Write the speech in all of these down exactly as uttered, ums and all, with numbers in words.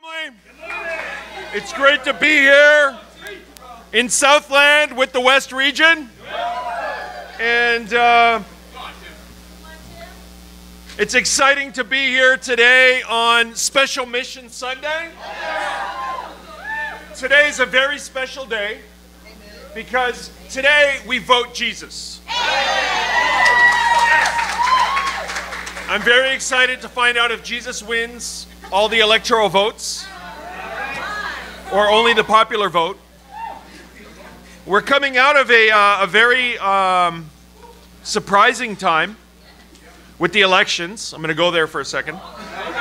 Family, it's great to be here in Southland with the West Region, and uh, it's exciting to be here today on Special Mission Sunday. Today is a very special day because today we vote Jesus. I'm very excited to find out if Jesus wins all the electoral votes or only the popular vote. We're coming out of a, uh, a very um, surprising time with the elections. I'm going to go there for a second. Um,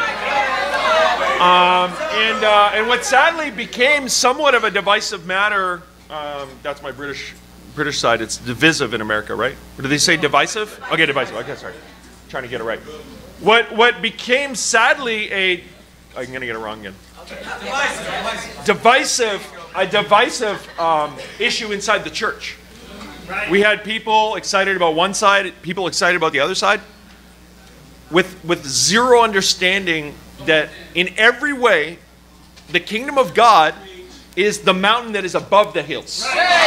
and, uh, and what sadly became somewhat of a divisive matter, um, that's my British, British side, it's divisive in America, right? Or do they say divisive? Okay, divisive, okay, sorry. Trying to get it right. What, what became sadly a, I'm going to get it wrong again. Divisive, divisive a divisive um, issue inside the church. We had people excited about one side, people excited about the other side, with, with zero understanding that in every way, the kingdom of God is the mountain that is above the hills.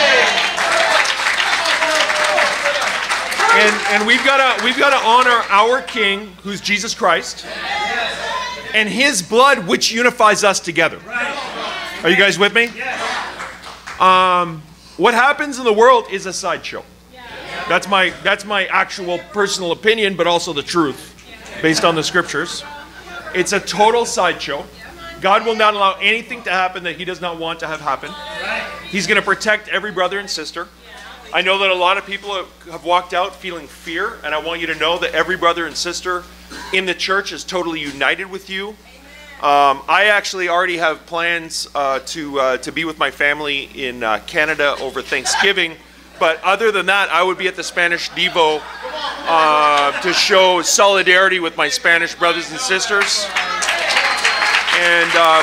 And, and we've got to we've got to honor our King, who's Jesus Christ, and His blood, which unifies us together. Are you guys with me? Um, what happens in the world is a sideshow. That's my that's my actual personal opinion, but also the truth, based on the scriptures. It's a total sideshow. God will not allow anything to happen that He does not want to have happen. He's going to protect every brother and sister. I know that a lot of people have walked out feeling fear, and I want you to know that every brother and sister in the church is totally united with you. Um, I actually already have plans uh, to, uh, to be with my family in uh, Canada over Thanksgiving, but other than that, I would be at the Spanish Devo uh, to show solidarity with my Spanish brothers and sisters. And uh,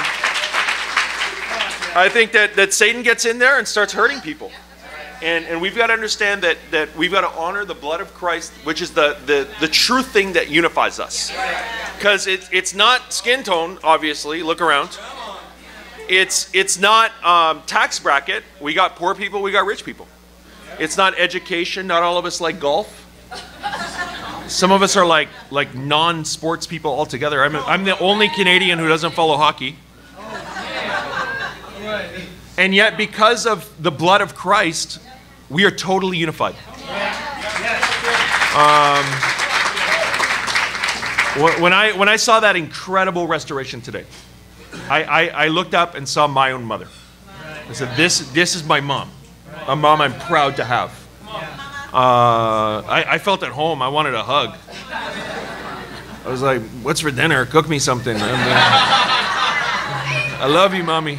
I think that, that Satan gets in there and starts hurting people. And, and we've got to understand that, that we've got to honor the blood of Christ, which is the, the, the true thing that unifies us. Because it, it's not skin tone, obviously. Look around. It's, it's not um, tax bracket. We got poor people, we got rich people. It's not education. Not all of us like golf. Some of us are like, like non-sports people altogether. I'm, I'm the only Canadian who doesn't follow hockey. And yet, because of the blood of Christ, we are totally unified. Um, when I when I saw that incredible restoration today, I, I, I looked up and saw my own mother. I said, "This this is my mom, a mom I'm proud to have." Uh, I, I felt at home. I wanted a hug. I was like, "What's for dinner? Cook me something." And, uh, I love you, mommy.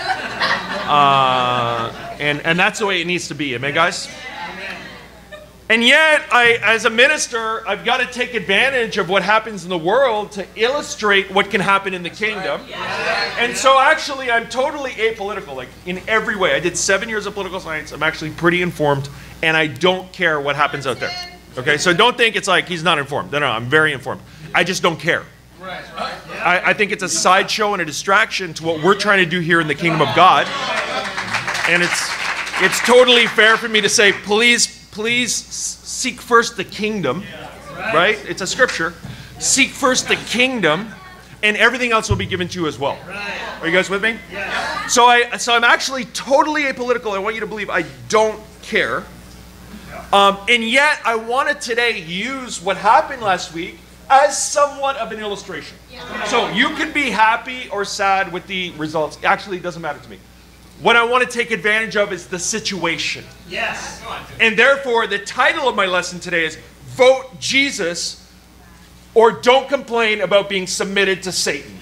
Uh, and, and that's the way it needs to be. Amen, guys? And yet, I, as a minister, I've got to take advantage of what happens in the world to illustrate what can happen in the kingdom. And so actually, I'm totally apolitical, like in every way. I did seven years of political science. I'm actually pretty informed, and I don't care what happens out there. Okay, so don't think it's like he's not informed. No, no, I'm very informed. I just don't care. I, I think it's a sideshow and a distraction to what we're trying to do here in the kingdom of God. And it's it's totally fair for me to say, please, please seek first the kingdom, right? It's a scripture. Seek first the kingdom, and everything else will be given to you as well. Are you guys with me? So I so I'm actually totally apolitical. I want you to believe I don't care. Um, and yet I want to today use what happened last week as somewhat of an illustration. So you could be happy or sad with the results. Actually, it doesn't matter to me. What I want to take advantage of is the situation. Yes. And therefore, the title of my lesson today is Vote Jesus or Don't Complain About Being Submitted to Satan.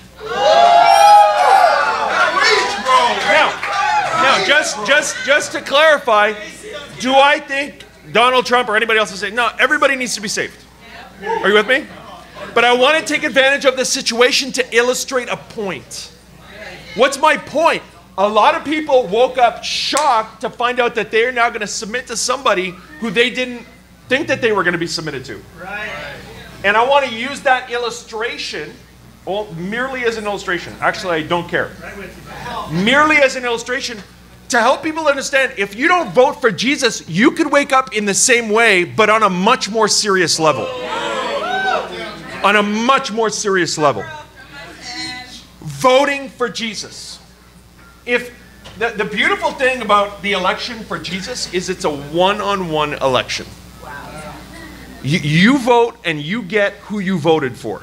Now, now just, just, just to clarify, do I think Donald Trump or anybody else is saying, no, everybody needs to be saved. Are you with me? But I want to take advantage of the situation to illustrate a point. What's my point? A lot of people woke up shocked to find out that they're now going to submit to somebody who they didn't think that they were going to be submitted to. Right. And I want to use that illustration well, merely as an illustration. Actually, I don't care. Merely as an illustration to help people understand, if you don't vote for Jesus, you could wake up in the same way, but on a much more serious level. On a much more serious level. Voting for Jesus. If the, the beautiful thing about the election for Jesus is it's a one-on-one election. You, you vote and you get who you voted for.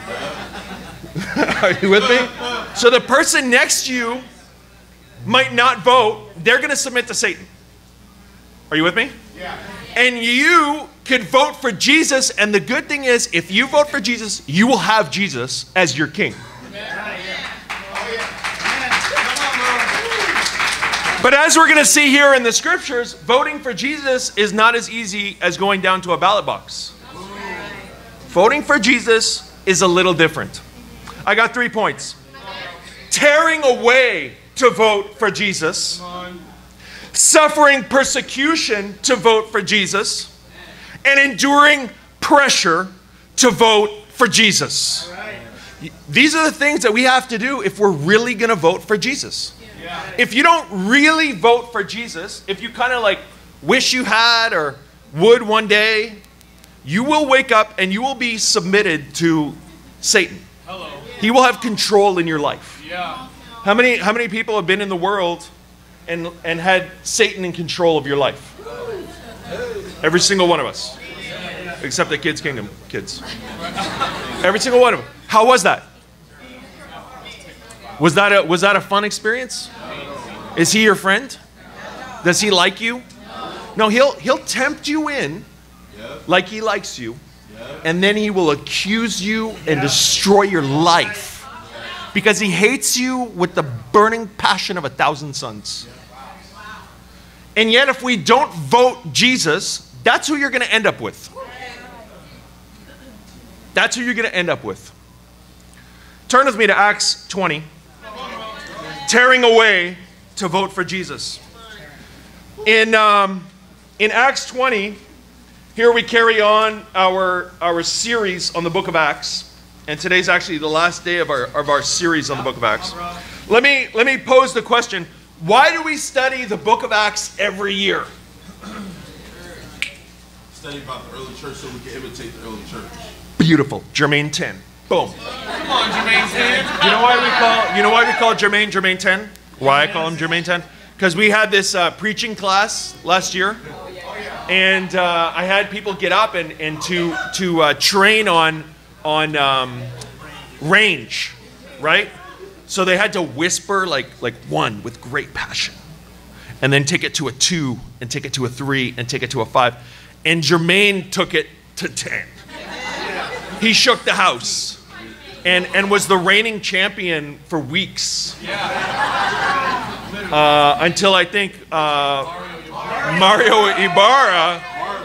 Are you with me? So the person next to you might not vote. They're going to submit to Satan. Are you with me? Yeah. And you could vote for Jesus. And the good thing is, if you vote for Jesus, you will have Jesus as your king. But as we're going to see here in the scriptures, voting for Jesus is not as easy as going down to a ballot box. Voting for Jesus is a little different. I got three points. Tearing away to vote for Jesus. Suffering persecution to vote for Jesus. And enduring pressure to vote for Jesus. These are the things that we have to do if we're really going to vote for Jesus. If you don't really vote for Jesus, if you kind of like wish you had or would one day, you will wake up and you will be submitted to Satan. Hello. He will have control in your life. Yeah. How many, how many people have been in the world and, and had Satan in control of your life? Every single one of us. Except the Kids Kingdom kids. Every single one of them. How was that? Was that a, was that a fun experience? Is he your friend? Does he like you? No, he'll, he'll tempt you in like he likes you. And then he will accuse you and destroy your life. Because he hates you with the burning passion of a thousand suns. And yet if we don't vote Jesus, that's who you're going to end up with. That's who you're going to end up with. Turn with me to Acts twenty. Tearing away to vote for Jesus. In, um, in Acts twenty, here we carry on our, our series on the book of Acts. And today's actually the last day of our, of our series on the book of Acts. Let me, let me pose the question. Why do we study the book of Acts every year? Study about the early church so we can imitate the early church. Beautiful. Jermaine ten. Boom. Come on, Jermaine ten. You know why we call, you know why we call Jermaine Jermaine ten? Why I call him Jermaine ten? Because we had this uh, preaching class last year. And uh, I had people get up and, and to, to uh, train on on um, range, right? So they had to whisper like, like one with great passion. And then take it to a two, and take it to a three, and take it to a five. And Jermaine took it to ten. He shook the house. And, and was the reigning champion for weeks. Uh, until I think uh, Mario Ibarra,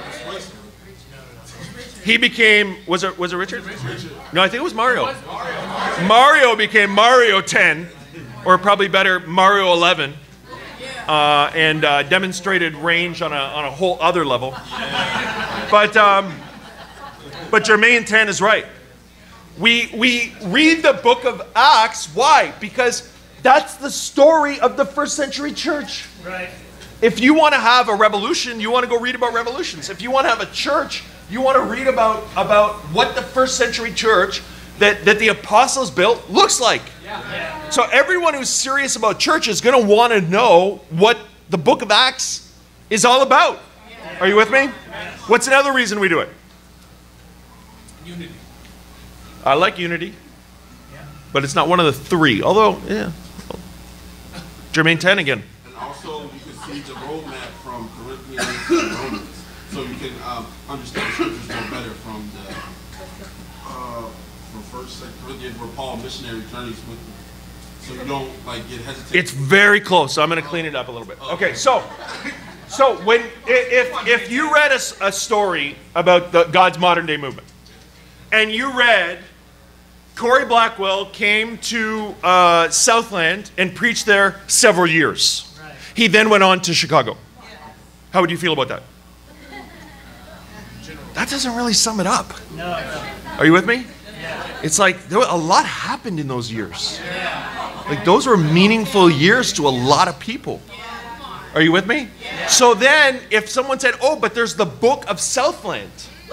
he became, was it, was it Richard? No, I think it was Mario. Mario became Mario ten, or probably better, Mario eleven, uh, and uh, demonstrated range on a, on a whole other level. But, um, but Jermaine ten is right. We, we read the book of Acts. Why? Because that's the story of the first century church. Right. If you want to have a revolution, you want to go read about revolutions. If you want to have a church, you want to read about, about what the first century church that, that the apostles built looks like. Yeah. Yeah. So everyone who's serious about church is going to want to know what the book of Acts is all about. Yeah. Are you with me? Yeah. What's another reason we do it? Unity. I like unity. Yeah. But it's not one of the three. Although, yeah. Jermaine ten again. And also, you can see the roadmap from Corinthians to Romans. So you can um, understand the scriptures more better from the uh, from First Second Corinthians, where Paul missionary journeys with them. So you don't like get hesitated. It's very close. So I'm going to clean it up a little bit. Okay, so so when if if you read a, a story about the, God's modern day movement, and you read Corey Blackwell came to uh, Southland and preached there several years. Right. He then went on to Chicago. Yeah. How would you feel about that? That doesn't really sum it up. No. no. Are you with me? Yeah. It's like there, a lot happened in those years. Like those were meaningful years to a lot of people. Are you with me? So then if someone said, oh, but there's the book of Southland.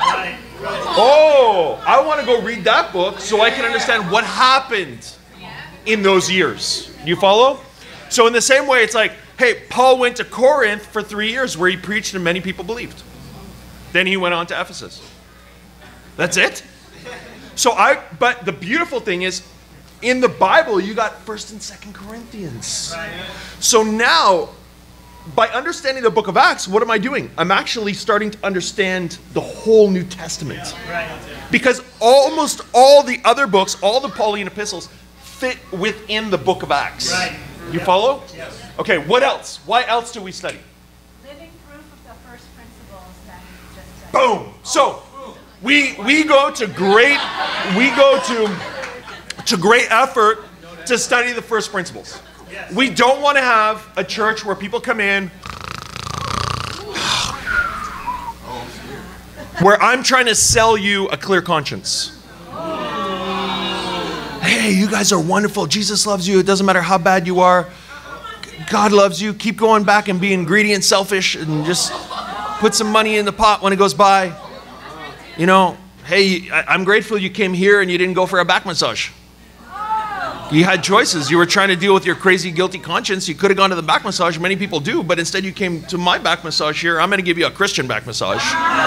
Oh, I want to go read that book so I can understand what happened in those years. You follow? So in the same way, it's like, hey, Paul went to Corinth for three years where he preached and many people believed. Then he went on to Ephesus. That's it. So I, but the beautiful thing is, in the Bible, you got First and Second Corinthians. So now, by understanding the book of Acts, what am I doing? I'm actually starting to understand the whole New Testament. Because almost all the other books, all the Pauline epistles, fit within the book of Acts. You follow? Okay, what else? Why else do we study? Living proof of the first principles that you just said. Boom! So, we we go to great, we go to, to great effort to study the first principles. We don't want to have a church where people come in where I'm trying to sell you a clear conscience. Hey, you guys are wonderful. Jesus loves you. It doesn't matter how bad you are. God loves you. Keep going back and being greedy and selfish and just put some money in the pot when it goes by. You know, hey, I'm grateful you came here and you didn't go for a back massage. You had choices. You were trying to deal with your crazy, guilty conscience. You could have gone to the back massage. Many people do, but instead you came to my back massage here. I'm going to give you a Christian back massage.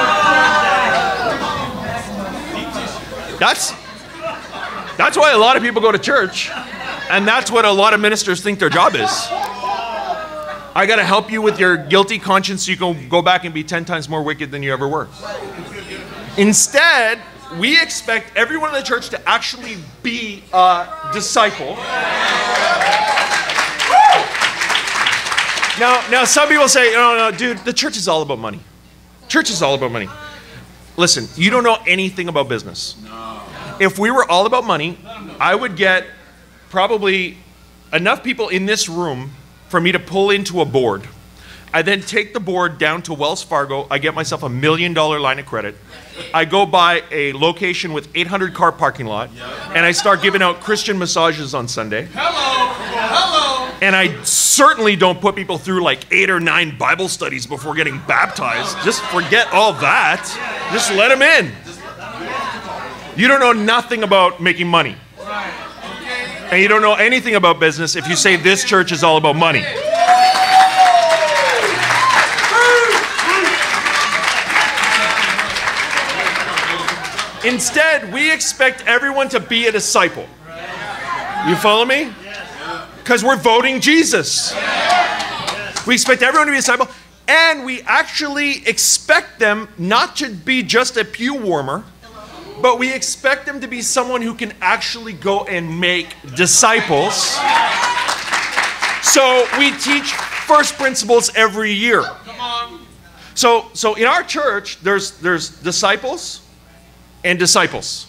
That's, that's why a lot of people go to church, and that's what a lot of ministers think their job is. I got to help you with your guilty conscience so you can go back and be ten times more wicked than you ever were. Instead, we expect everyone in the church to actually be a disciple. Now, now some people say, no, no, dude, the church is all about money. Church is all about money. Listen, you don't know anything about business. If we were all about money, I would get probably enough people in this room for me to pull into a board. I then take the board down to Wells Fargo. I get myself a million dollar line of credit. I go buy a location with eight hundred car parking lot, and I start giving out Christian massages on Sunday. Hello, hello. And I certainly don't put people through like eight or nine Bible studies before getting baptized. Just forget all that. Just let them in. You don't know nothing about making money. And you don't know anything about business if you say this church is all about money. Instead, we expect everyone to be a disciple. You follow me? Because we're voting Jesus. We expect everyone to be a disciple, and we actually expect them not to be just a pew warmer, but we expect them to be someone who can actually go and make disciples. So we teach first principles every year. So, so in our church, there's, there's disciples and disciples.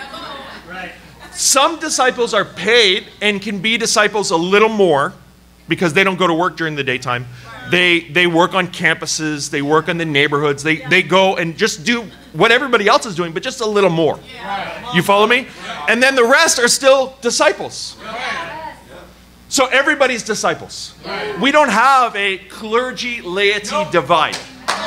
Some disciples are paid and can be disciples a little more because they don't go to work during the daytime. They, they work on campuses, they work in the neighborhoods, they, they go and just do what everybody else is doing, but just a little more. You follow me? And then the rest are still disciples. So everybody's disciples. We don't have a clergy laity divide.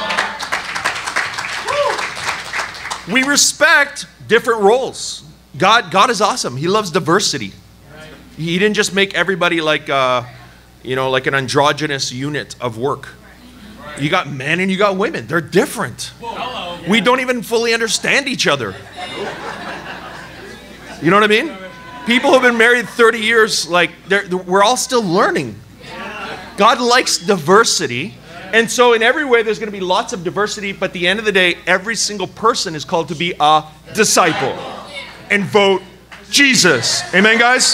We respect different roles. God, God is awesome. He loves diversity. He didn't just make everybody like, uh, you know, like an androgynous unit of work. You got men and you got women. They're different. We don't even fully understand each other. You know what I mean? People who've been married thirty years, like, they're, they're, we're all still learning. God likes diversity. And so in every way, there's going to be lots of diversity, but at the end of the day, every single person is called to be a disciple and vote Jesus. Amen, guys?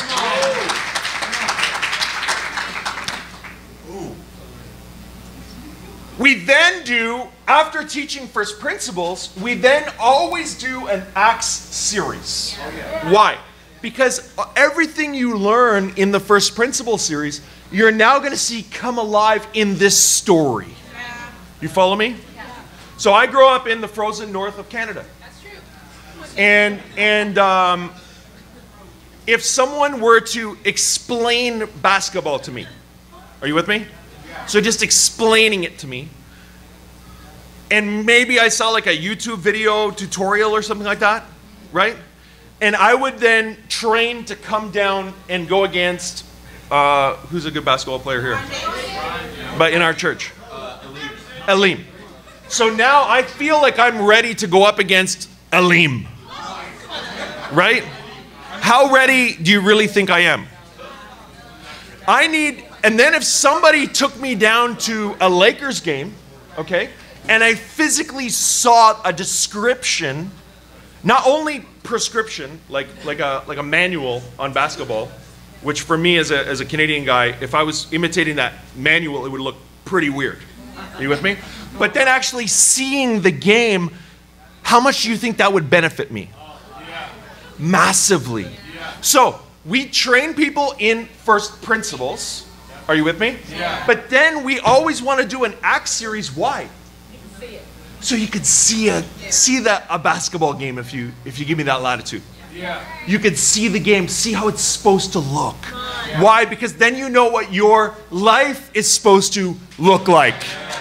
We then do, after teaching first principles, we then always do an Acts series. Why? Because everything you learn in the first principle series, you're now going to see come alive in this story. You follow me? So I grew up in the frozen north of Canada. And, and um, if someone were to explain basketball to me, are you with me? So just explaining it to me. And maybe I saw like a YouTube video tutorial or something like that, right? And I would then train to come down and go against, uh, who's a good basketball player here? But in our church. Elim. So now I feel like I'm ready to go up against Elim. Right? How ready do you really think I am? I need, and then if somebody took me down to a Lakers game, okay, and I physically saw a description, not only prescription, like, like, a, like a manual on basketball, which for me as a, as a Canadian guy, if I was imitating that manual, it would look pretty weird. Are you with me? But then actually seeing the game, how much do you think that would benefit me? Massively. So we train people in first principles. Are you with me? Yeah. But then we always want to do an Acts series. Why? So you could see a see that a basketball game if you if you give me that latitude. Yeah. You could see the game, see how it's supposed to look. Why? Because then you know what your life is supposed to look like.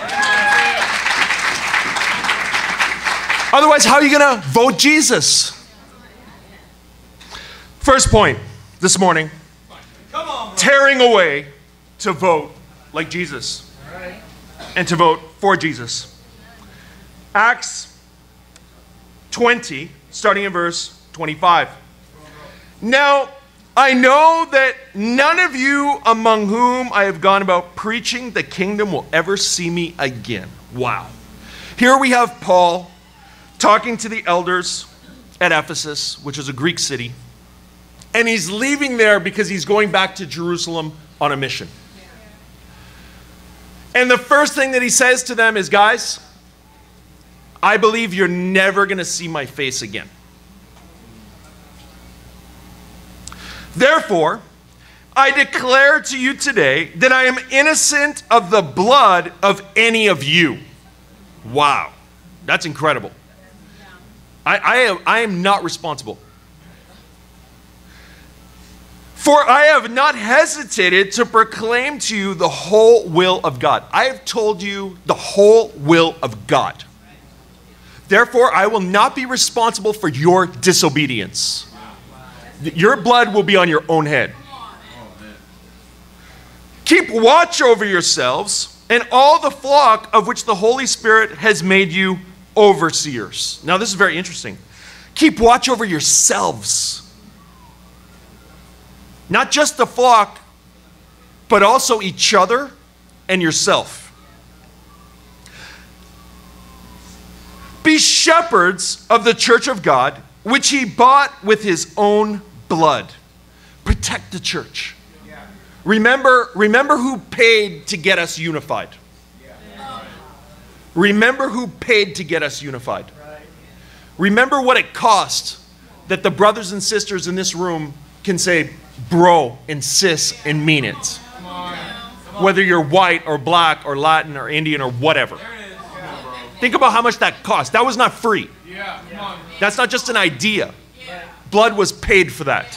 Otherwise, how are you going to vote Jesus? First point this morning, Come on, tearing away to vote like Jesus and to vote for Jesus. Acts twenty, starting in verse twenty-five. Now, I know that none of you among whom I have gone about preaching the kingdom will ever see me again. Wow. Here we have Paul talking to the elders at Ephesus, which is a Greek city. And he's leaving there because he's going back to Jerusalem on a mission. And the first thing that he says to them is, guys, I believe you're never going to see my face again. Therefore, I declare to you today that I am innocent of the blood of any of you. Wow, that's incredible. I, I, am, I am not responsible. For I have not hesitated to proclaim to you the whole will of God. I have told you the whole will of God. Therefore, I will not be responsible for your disobedience. Your blood will be on your own head. Keep watch over yourselves and all the flock of which the Holy Spirit has made you overseers. Now, this is very interesting. Keep watch over yourselves. Not just the flock, but also each other and yourself. Be shepherds of the church of God, which he bought with his own blood. Protect the church. Remember, remember who paid to get us unified. Remember who paid to get us unified. Remember what it cost that the brothers and sisters in this room can say bro and sis and mean it. Whether you're white or black or Latin or Indian or whatever. Think about how much that cost. That was not free. That's not just an idea. Blood was paid for that.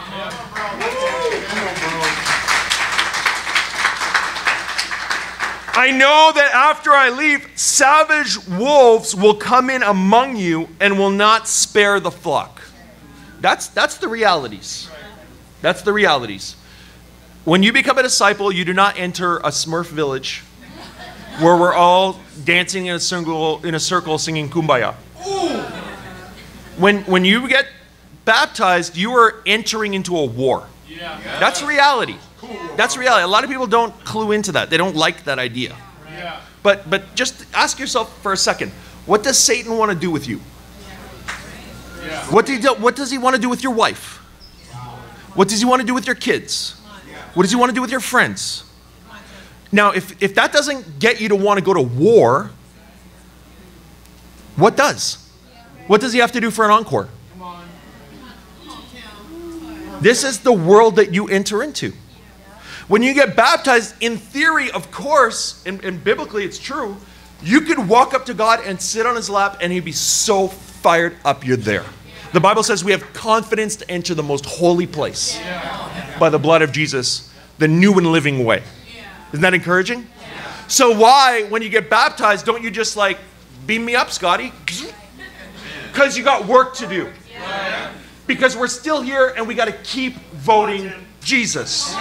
I know that after I leave, savage wolves will come in among you and will not spare the flock. That's, that's the realities. That's the realities. When you become a disciple, you do not enter a Smurf village where we're all dancing in a circle, in a circle singing Kumbaya. When, when you get baptized, you are entering into a war. That's reality. That's reality. A lot of people don't clue into that. They don't like that idea. But, but just ask yourself for a second, what does Satan want to do with you? What, do you do, what does he want to do with your wife? What does he want to do with your kids? What does he want to do with your friends? Now, if, if that doesn't get you to want to go to war, what does? What does he have to do for an encore? This is the world that you enter into. When you get baptized, in theory, of course, and, and biblically it's true, you could walk up to God and sit on his lap and he'd be so fired up you're there. The Bible says we have confidence to enter the most holy place by the blood of Jesus, the new and living way. Isn't that encouraging? So why, when you get baptized, don't you just like, beam me up, Scotty? Because you got work to do. Because we're still here and we got to keep voting Jesus.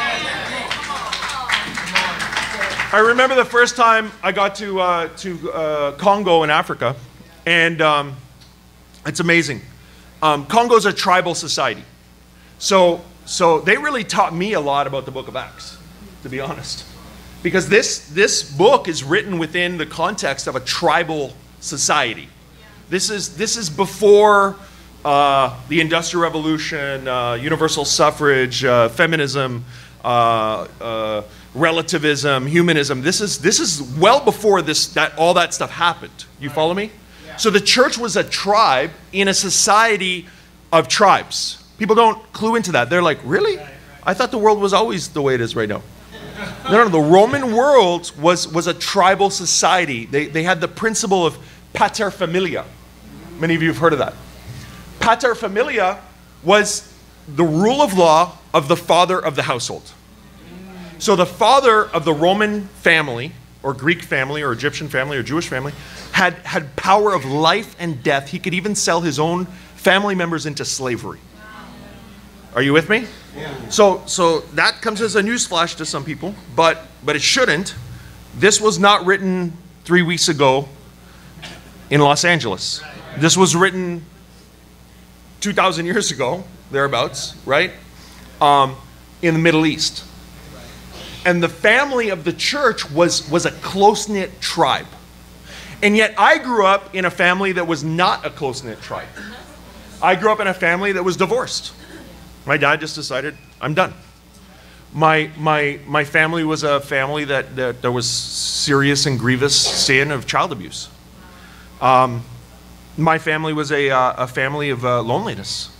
I remember the first time I got to, uh, to uh, Congo in Africa, and um, it's amazing. Um, Congo's a tribal society. So, so they really taught me a lot about the book of Acts, to be honest. Because this, this book is written within the context of a tribal society. This is, this is before uh, the Industrial Revolution, uh, universal suffrage, uh, feminism, uh, uh, relativism, humanism. This is, this is well before this, that, all that stuff happened. You follow me? So the church was a tribe in a society of tribes. People don't clue into that. They're like, really? I thought the world was always the way it is right now. No, no, the Roman world was, was a tribal society. They, they had the principle of paterfamilia. Many of you have heard of that. Paterfamilia was the rule of law of the father of the household. So the father of the Roman family, or Greek family, or Egyptian family, or Jewish family, had, had power of life and death. He could even sell his own family members into slavery. Are you with me? Yeah. So, so that comes as a newsflash to some people, but, but it shouldn't. This was not written three weeks ago in Los Angeles. This was written two thousand years ago, thereabouts, right? Um, in the Middle East. And the family of the church was, was a close-knit tribe. And yet I grew up in a family that was not a close-knit tribe. I grew up in a family that was divorced. My dad just decided, I'm done. My, my, my family was a family that, that there was serious and grievous sin of child abuse. Um, my family was a, uh, a family of uh, loneliness.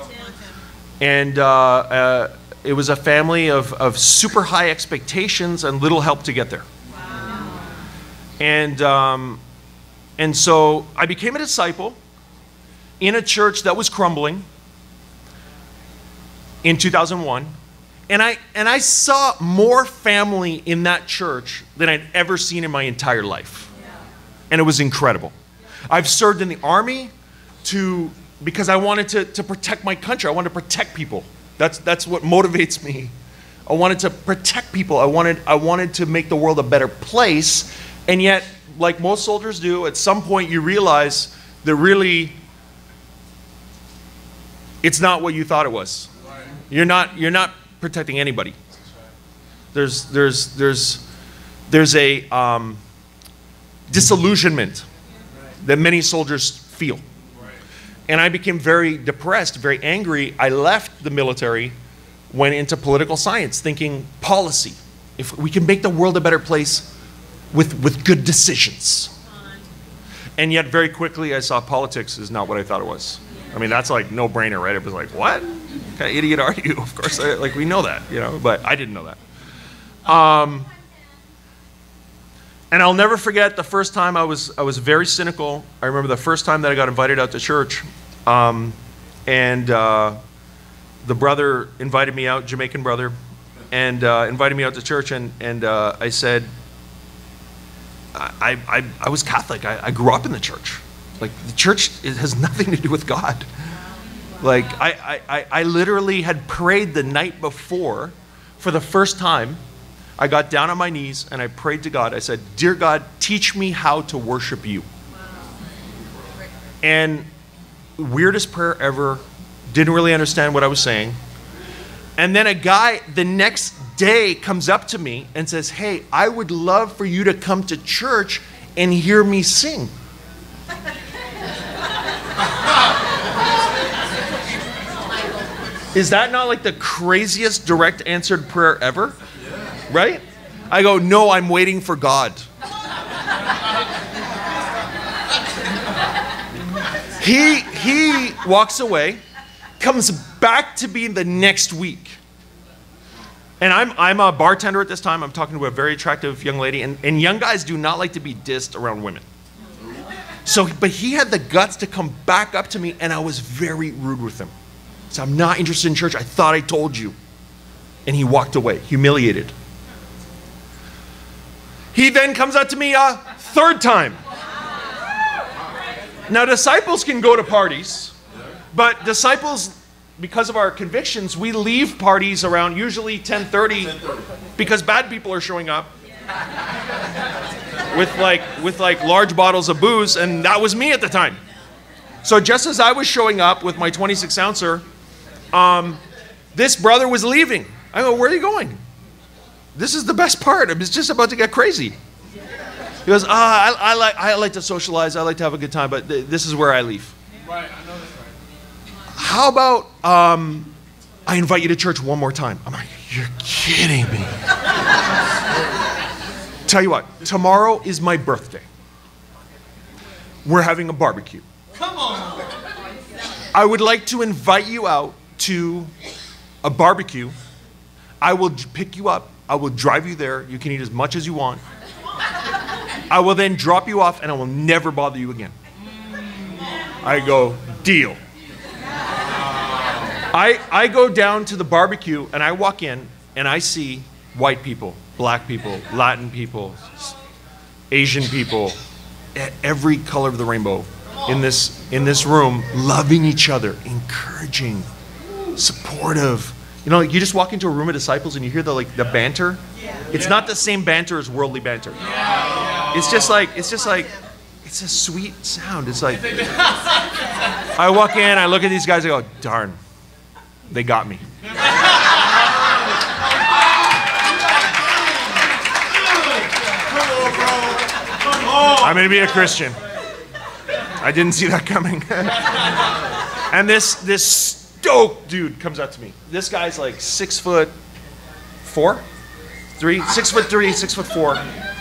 And uh, uh, it was a family of, of super high expectations and little help to get there. Wow. And, um, and so I became a disciple in a church that was crumbling in two thousand one. And I, and I saw more family in that church than I'd ever seen in my entire life. And it was incredible. I've served in the army to, because I wanted to, to protect my country. I wanted to protect people. That's, that's what motivates me. I wanted to protect people. I wanted, I wanted to make the world a better place. And yet, like most soldiers do, at some point you realize that really it's not what you thought it was. You're not, you're not protecting anybody. There's, there's, there's, there's a um, disillusionment that many soldiers feel. And I became very depressed, very angry. I left the military, went into political science, thinking policy. If we can make the world a better place with, with good decisions. And yet very quickly I saw politics is not what I thought it was. I mean, that's like no brainer, right? It was like, what? What kind of idiot are you? Of course, I, like we know that, you know, but I didn't know that. Um, and I'll never forget the first time I was, I was very cynical. I remember the first time that I got invited out to church, um, and uh, the brother invited me out, Jamaican brother, and uh, invited me out to church, and, and uh, I said, I, I, I was Catholic. I, I grew up in the church. Like, the church, it has nothing to do with God. Like, I, I, I literally had prayed the night before for the first time. I got down on my knees and I prayed to God. I said, dear God, teach me how to worship you. And weirdest prayer ever, didn't really understand what I was saying. And then a guy the next day comes up to me and says, hey, I would love for you to come to church and hear me sing. Is that not like the craziest direct answered prayer ever? Right? I go, no, I'm waiting for God. He, he walks away, comes back to me the next week. And I'm, I'm a bartender at this time. I'm talking to a very attractive young lady. And, and young guys do not like to be dissed around women. So, but he had the guts to come back up to me, and I was very rude with him. So I'm not interested in church. I thought I told you. And he walked away, humiliated. He then comes up to me a third time. Now, disciples can go to parties, but disciples, because of our convictions, we leave parties around usually ten thirty because bad people are showing up with like with like large bottles of booze, and that was me at the time. So just as I was showing up with my twenty-six ouncer, um, this brother was leaving. I go, where are you going? This is the best part. It's just about to get crazy. He goes, ah, I, I like I like to socialize. I like to have a good time, but th this is where I leave. Right, I know that's right. How about um, I invite you to church one more time? I'm like, you're kidding me. Tell you what, tomorrow is my birthday. We're having a barbecue. Come on. I would like to invite you out to a barbecue. I will pick you up. I will drive you there. You can eat as much as you want. I will then drop you off, and I will never bother you again. I go, deal. I, I go down to the barbecue, and I walk in, and I see white people, black people, Latin people, Asian people, e- every color of the rainbow in this, in this room, loving each other, encouraging, supportive. You know, you just walk into a room of disciples and you hear the like the banter. It's not the same banter as worldly banter. It's just like it's just like it's a sweet sound. It's like I walk in, I look at these guys, I go, darn, they got me. I'm gonna be a Christian. I didn't see that coming. And this this stoked dude comes up to me. This guy's like six foot four, three, six foot three, six foot four.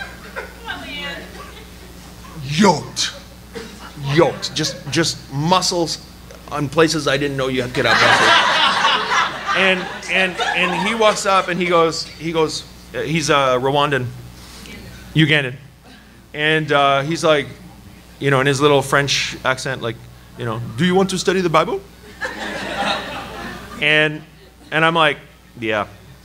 Yoked, yoked, just just muscles on places I didn't know you could have muscles. And and and he walks up and he goes he goes uh, he's a Rwandan, Ugandan, and uh, he's like, you know, in his little French accent, like, you know, do you want to study the Bible? And and I'm like, yeah.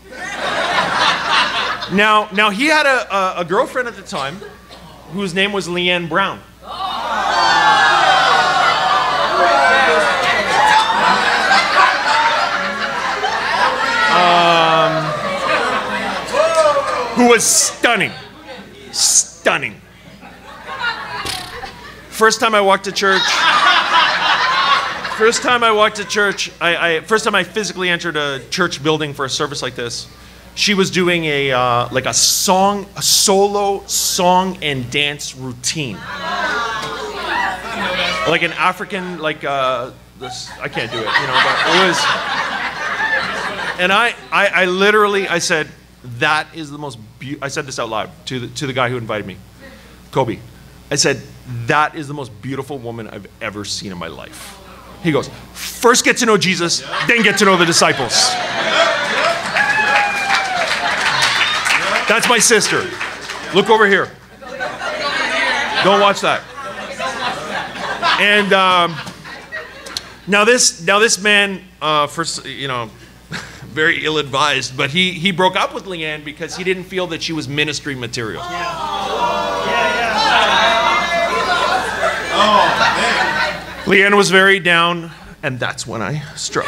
Now now he had a, a, a girlfriend at the time whose name was Leanne Brown. Um, who was stunning. Stunning. First time I walked to church. First time I walked to church, I, I first time I physically entered a church building for a service like this, she was doing a uh, like a song, a solo song and dance routine, like an African, like uh, this. I can't do it, you know, but it was. And I, I, I literally, I said, that is the most. Be- I said this out loud to the to the guy who invited me, Kobe. I said, that is the most beautiful woman I've ever seen in my life. He goes, first get to know Jesus, then get to know the disciples. That's my sister. Look over here. Don't watch that. And um, now this now this man, uh, first, you know, very ill-advised, but he he broke up with Leanne because he didn't feel that she was ministry material. Oh, man. Leanne was very down, and that's when I struck.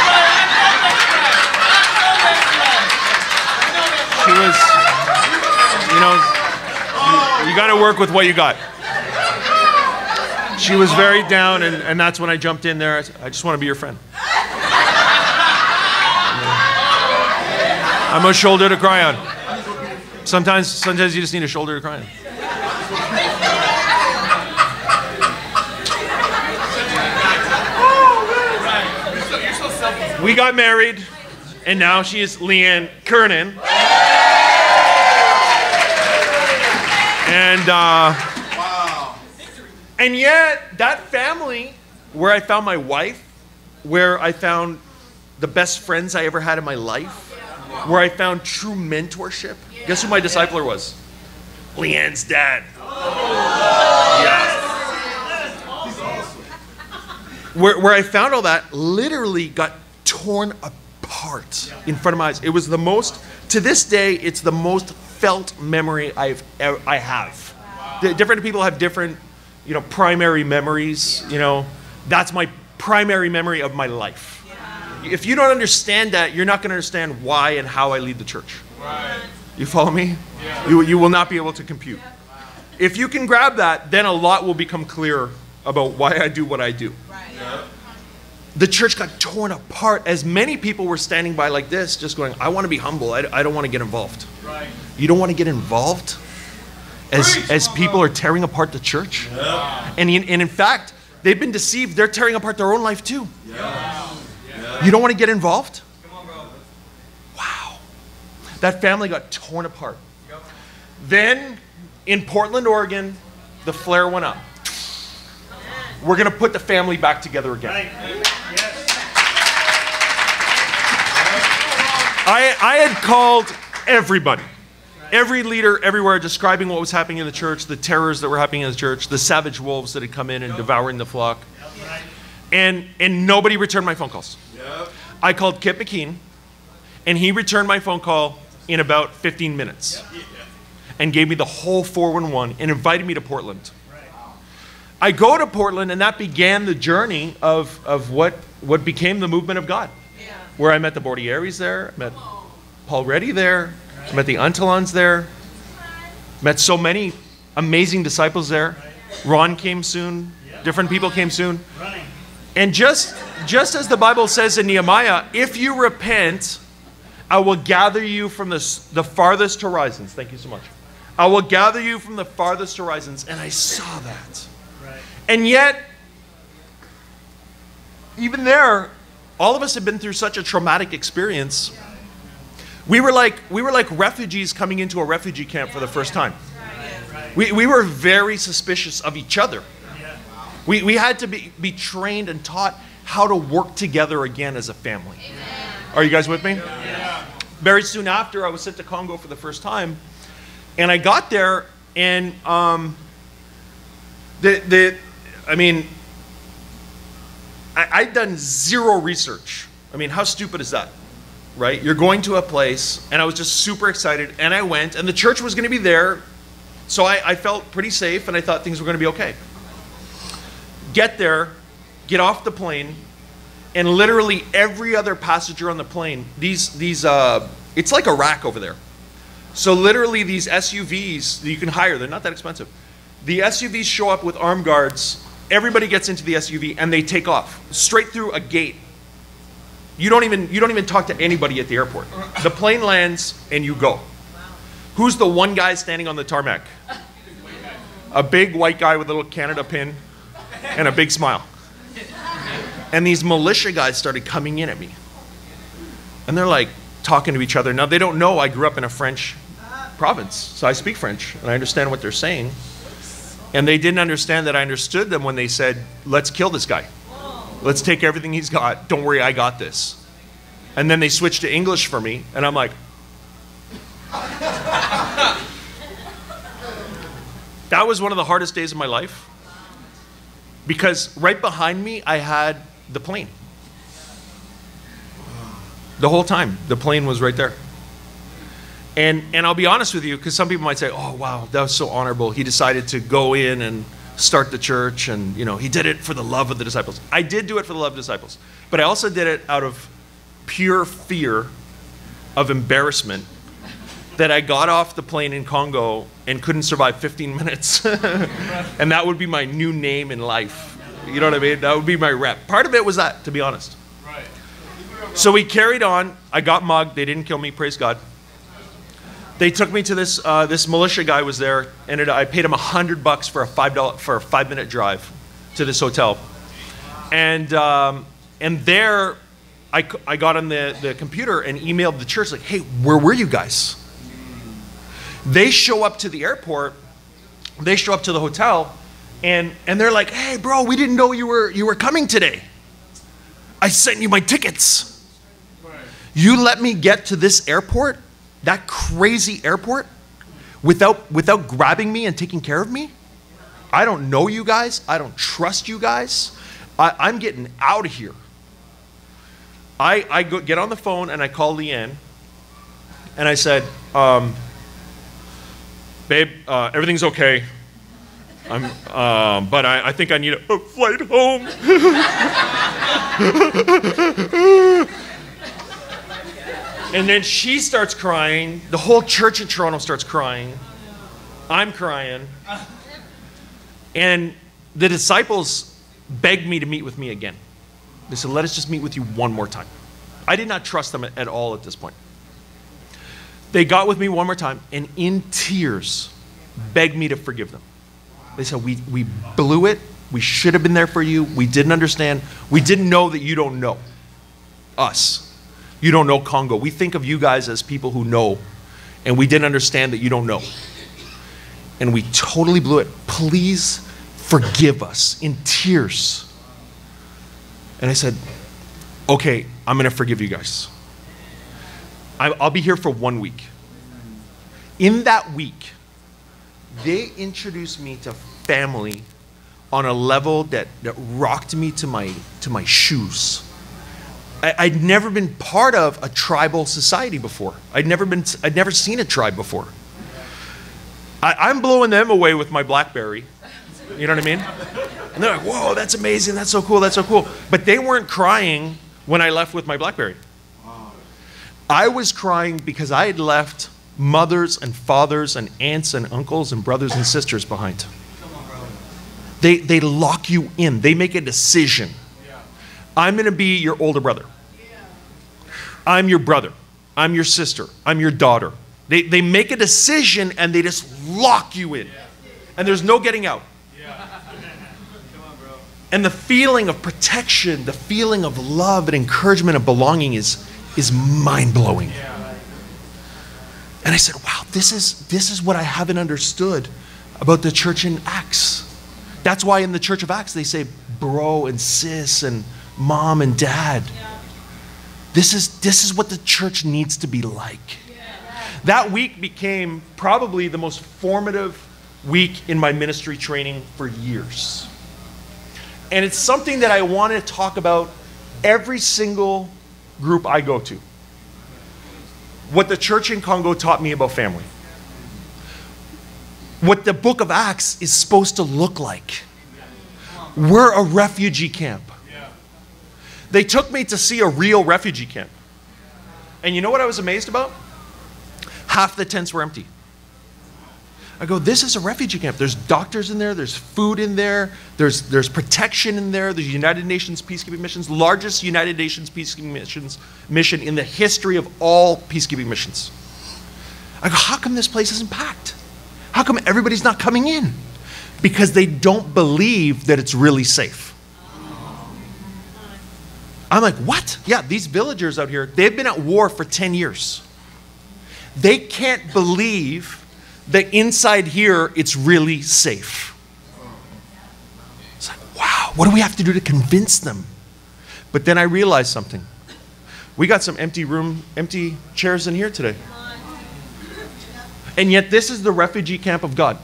She was, you know, you, you got to work with what you got. She was very down, and, and that's when I jumped in there. I said, I just want to be your friend. I'm a shoulder to cry on. Sometimes, sometimes you just need a shoulder to cry on. We got married, and now she is Leanne Kernan. And uh, Wow. and yet that family, where I found my wife, where I found the best friends I ever had in my life, where I found true mentorship. Guess who my discipler was? Leanne's dad. Yeah. where, where I found all that literally got torn apart in front of my eyes. It was the most, to this day, it's the most felt memory I've ever, I have. The, different people have different, you know, primary memories. You know, that's my primary memory of my life. If you don't understand that, you're not going to understand why and how I lead the church. Right. You follow me? Yeah. You, you will not be able to compute. If you can grab that, then a lot will become clearer about why I do what I do. Right. Yeah. The church got torn apart as many people were standing by like this, just going, I want to be humble. I, I don't want to get involved. Right. You don't want to get involved as, Preach, as people are tearing apart the church? Yeah. And, in, and in fact, they've been deceived. They're tearing apart their own life too. Yeah. Yeah. You don't want to get involved? Come on, bro. Wow. That family got torn apart. Yep. Then in Portland, Oregon, the flare went up. We're going to put the family back together again. Right. Yes. I, I had called everybody, every leader everywhere, describing what was happening in the church, the terrors that were happening in the church, the savage wolves that had come in and devouring the flock. Right. And, and nobody returned my phone calls. Yep. I called Kip McKean, and he returned my phone call in about fifteen minutes and gave me the whole four one one and invited me to Portland. I go to Portland, and that began the journey of, of what, what became the movement of God, Yeah. where I met the Bordieris there, met Paul Reddy there, met the Antelons there, met so many amazing disciples there. Ron came soon, different people came soon. Running. And just, just as the Bible says in Nehemiah, if you repent, I will gather you from the, s- the farthest horizons. Thank you so much. I will gather you from the farthest horizons. And I saw that. Right. And yet, even there, all of us have been through such a traumatic experience. We were like, we were like refugees coming into a refugee camp for the first time. We, we were very suspicious of each other. Yeah. We, we had to be, be trained and taught how to work together again as a family. Are you guys with me? Yeah. Very soon after, I was sent to Congo for the first time. And I got there, and um, the, the, I mean, I, I'd done zero research. I mean, how stupid is that? Right? You're going to a place, and I was just super excited, and I went, and the church was going to be there, so I, I felt pretty safe, and I thought things were going to be okay. Get there, get off the plane, and literally every other passenger on the plane, these, these uh, it's like Iraq over there. So literally these S U Vs that you can hire, they're not that expensive. The S U Vs show up with armed guards, everybody gets into the S U V, and they take off, straight through a gate. You don't even, you don't even talk to anybody at the airport. The plane lands, and you go. Who's the one guy standing on the tarmac? A big white guy with a little Canada pin and a big smile. And these militia guys started coming in at me. And they're like talking to each other. Now, they don't know I grew up in a French province, so I speak French, and I understand what they're saying. And they didn't understand that I understood them when they said, let's kill this guy. Let's take everything he's got. Don't worry, I got this. And then they switched to English for me, and I'm like, that was one of the hardest days of my life, because right behind me, I had the plane. The whole time, the plane was right there. And, and I'll be honest with you, because some people might say, oh, wow, that was so honorable. He decided to go in and start the church, and you know, he did it for the love of the disciples. I did do it for the love of the disciples, but I also did it out of pure fear of embarrassment that I got off the plane in Congo and couldn't survive fifteen minutes. And that would be my new name in life. You know what I mean? That would be my rep. Part of it was that, to be honest. Right. So we carried on. I got mugged. They didn't kill me, praise God. They took me to this, uh, this militia guy was there, and it, I paid him a hundred bucks for a five dollar, for a five minute drive to this hotel. And, um, and there, I, c- I got on the, the computer and emailed the church like, hey, where were you guys? They show up to the airport, they show up to the hotel, and, and they're like, hey, bro, we didn't know you were, you were coming today. I sent you my tickets. You let me get to this airport, that crazy airport, without, without grabbing me and taking care of me? I don't know you guys. I don't trust you guys. I, I'm getting out of here. I, I go, get on the phone and I call Leanne and I said, um, babe, uh, everything's okay. I'm, um, but I, I think I need a, a flight home. And then she starts crying. The whole church in Toronto starts crying. I'm crying. And the disciples begged me to meet with me again. They said, let us just meet with you one more time. I did not trust them at all at this point. They got with me one more time and in tears begged me to forgive them. They said, we, we blew it. We should have been there for you. We didn't understand. We didn't know that you don't know us. You don't know Congo. We think of you guys as people who know, and we didn't understand that you don't know. And we totally blew it. Please forgive us, in tears. And I said, okay, I'm going to forgive you guys. I, I'll be here for one week. In that week, they introduced me to family on a level that, that rocked me to my, to my shoes. I, I'd never been part of a tribal society before. I'd never been, I'd never seen a tribe before. I, I'm blowing them away with my BlackBerry. You know what I mean? And they're like, whoa, that's amazing, that's so cool, that's so cool. But they weren't crying when I left with my BlackBerry. I was crying because I had left mothers and fathers and aunts and uncles and brothers and sisters behind. They, they lock you in. They make a decision. I'm going to be your older brother. I'm your brother. I'm your sister. I'm your daughter. They, they make a decision and they just lock you in. And there's no getting out. And the feeling of protection, the feeling of love and encouragement and belonging is, is mind-blowing. And I said, wow, this is, this is what I haven't understood about the church in Acts. That's why in the church of Acts they say bro and sis and mom and dad. This is, this is what the church needs to be like. That week became probably the most formative week in my ministry training for years. And it's something that I want to talk about every single group I go to. What the church in Congo taught me about family. What the book of Acts is supposed to look like. We're a refugee camp. They took me to see a real refugee camp. And you know what I was amazed about? Half the tents were empty. I go, this is a refugee camp. There's doctors in there. There's food in there. There's, there's protection in there. There's United Nations peacekeeping missions, largest United Nations peacekeeping missions mission in the history of all peacekeeping missions. I go, how come this place isn't packed? How come everybody's not coming in? Because they don't believe that it's really safe. I'm like, what? Yeah, these villagers out here, they've been at war for ten years. They can't believe that inside here it's really safe. It's like, wow, what do we have to do to convince them? But then I realized something. We got some empty room, empty chairs in here today. And yet this is the refugee camp of God.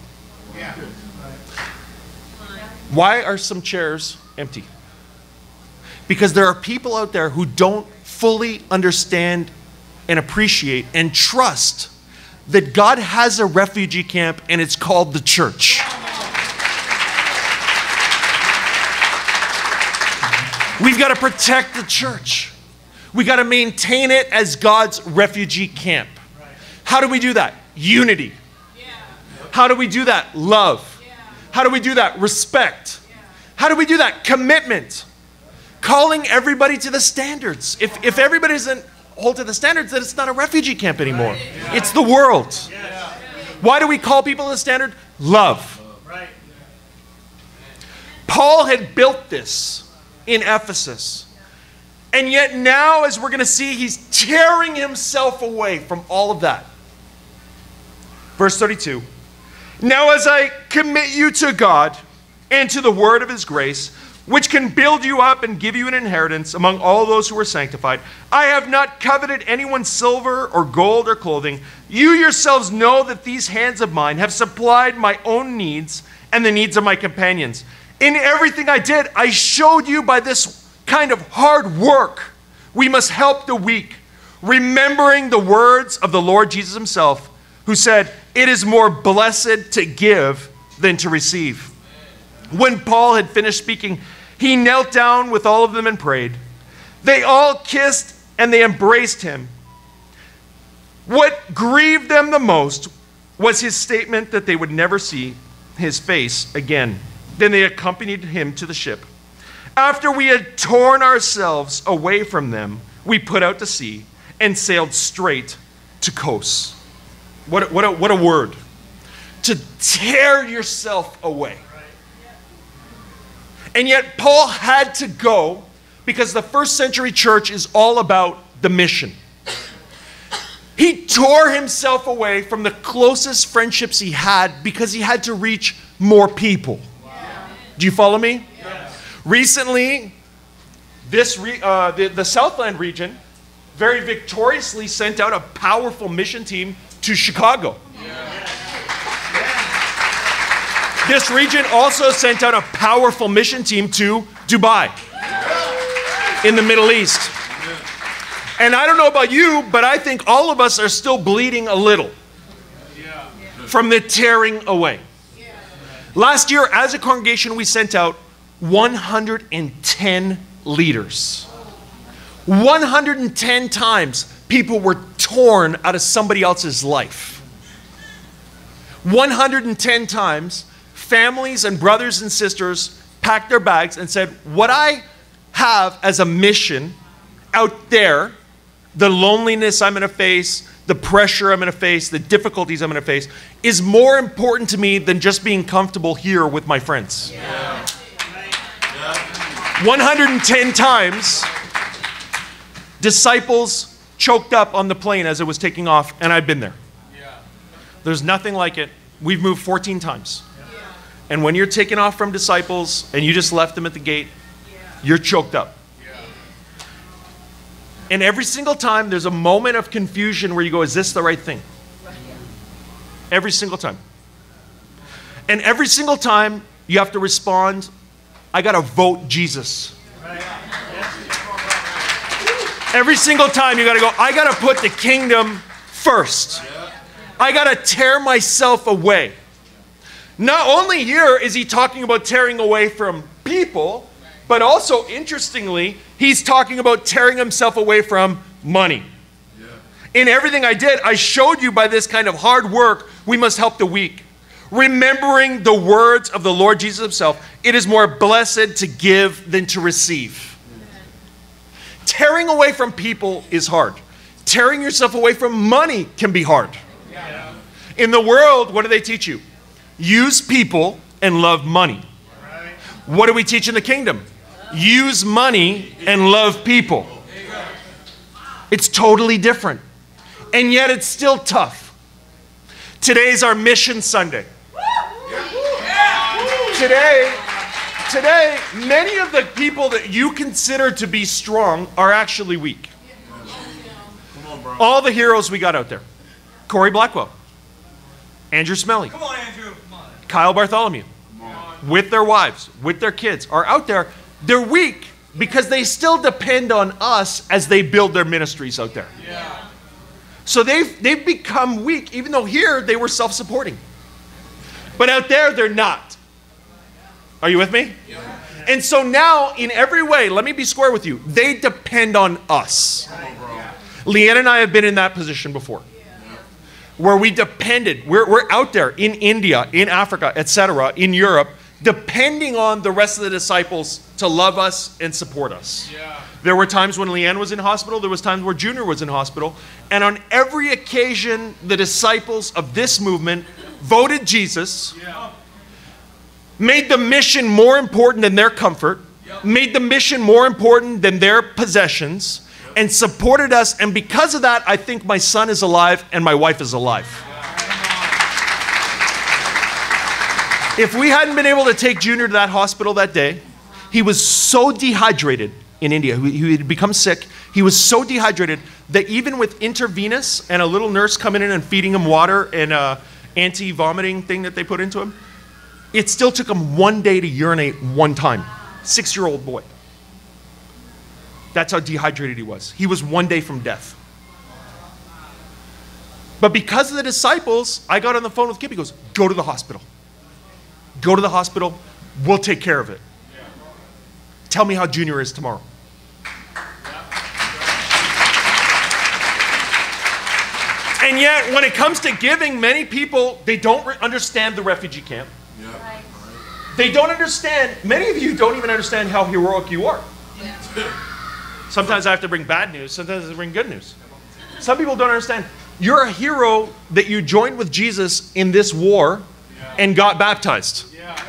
Why are some chairs empty? Because there are people out there who don't fully understand and appreciate and trust that God has a refugee camp and it's called the church. We've got to protect the church. We've got to maintain it as God's refugee camp. How do we do that? Unity. How do we do that? Love. How do we do that? Respect. How do we do that? Commitment. Calling everybody to the standards. If, if everybody doesn't hold to the standards, then it's not a refugee camp anymore. It's the world. Why do we call people to the standard? Love. Paul had built this in Ephesus. And yet now, as we're going to see, he's tearing himself away from all of that. Verse thirty-two. Now as I commit you to God and to the word of his grace, which can build you up and give you an inheritance among all those who are sanctified, I have not coveted anyone's silver or gold or clothing. You yourselves know that these hands of mine have supplied my own needs and the needs of my companions. In everything I did, I showed you by this kind of hard work, we must help the weak, remembering the words of the Lord Jesus himself, who said, it is more blessed to give than to receive. When Paul had finished speaking, he knelt down with all of them and prayed. They all kissed and they embraced him. What grieved them the most was his statement that they would never see his face again. Then they accompanied him to the ship. After we had torn ourselves away from them, we put out to sea and sailed straight to Kos. What, what, a, what a word. To tear yourself away. And yet Paul had to go because the first century church is all about the mission. He tore himself away from the closest friendships he had because he had to reach more people. Wow. Do you follow me? Yes. Recently, this re, uh, the, the Southland region very victoriously sent out a powerful mission team to Chicago. Yes. This region also sent out a powerful mission team to Dubai in the Middle East. And I don't know about you, but I think all of us are still bleeding a little from the tearing away. Last year, as a congregation, we sent out one hundred ten leaders. one hundred ten times people were torn out of somebody else's life. one hundred ten times families and brothers and sisters packed their bags and said, what I have as a mission out there, the loneliness I'm going to face, the pressure I'm going to face, the difficulties I'm going to face, is more important to me than just being comfortable here with my friends. Yeah. one hundred ten times, disciples choked up on the plane as it was taking off, and I've been there. Yeah. There's nothing like it. We've moved fourteen times. Yeah. And when you're taking off from disciples and you just left them at the gate, yeah. you're choked up. And every single time there's a moment of confusion where you go, is this the right thing? Every single time. And every single time you have to respond, I got to vote Jesus. Every single time you got to go, I got to put the kingdom first. I got to tear myself away. Not only here is he talking about tearing away from people, but also, interestingly, he's talking about tearing himself away from money. Yeah. In everything I did, I showed you by this kind of hard work, we must help the weak. Remembering the words of the Lord Jesus himself, it is more blessed to give than to receive. Yeah. Tearing away from people is hard. Tearing yourself away from money can be hard. Yeah. In the world, what do they teach you? Use people and love money. Right. What do we teach in the kingdom? Use money and love people. It's totally different. And yet it's still tough. Today's our Mission Sunday. Today, today, many of the people that you consider to be strong are actually weak. All the heroes we got out there. Corey Blackwell. Andrew Smelly. Come on, Andrew. Come on. Kyle Bartholomew. With their wives, with their kids, are out there. They're weak because they still depend on us as they build their ministries out there. Yeah. So they've, they've become weak, even though here they were self-supporting. But out there, they're not. Are you with me? Yeah. And so now, in every way, let me be square with you, they depend on us. Yeah. Leanne and I have been in that position before. Yeah. Where we depended, we're, we're out there in India, in Africa, et cetera, in Europe, depending on the rest of the disciples to love us and support us. Yeah. There were times when Leanne was in hospital. There was times where Junior was in hospital. And on every occasion, the disciples of this movement voted Jesus, yeah. made the mission more important than their comfort, yep. made the mission more important than their possessions, yep. and supported us. And because of that, I think my son is alive and my wife is alive. If we hadn't been able to take Junior to that hospital that day, he was so dehydrated in India. He had become sick. He was so dehydrated that even with intravenous and a little nurse coming in and feeding him water and an anti-vomiting thing that they put into him, It still took him one day to urinate one time. Six-year-old boy. That's how dehydrated he was. He was one day from death. But because of the disciples, I got on the phone with Kip. He goes, go to the hospital. Go to the hospital. We'll take care of it. Tell me how Junior is tomorrow. And yet, when it comes to giving, many people, they don't re- understand the refugee camp. Yeah. Right. They don't understand, many of you don't even understand how heroic you are. Sometimes I have to bring bad news, sometimes I bring good news. Some people don't understand. You're a hero that you joined with Jesus in this war and got baptized.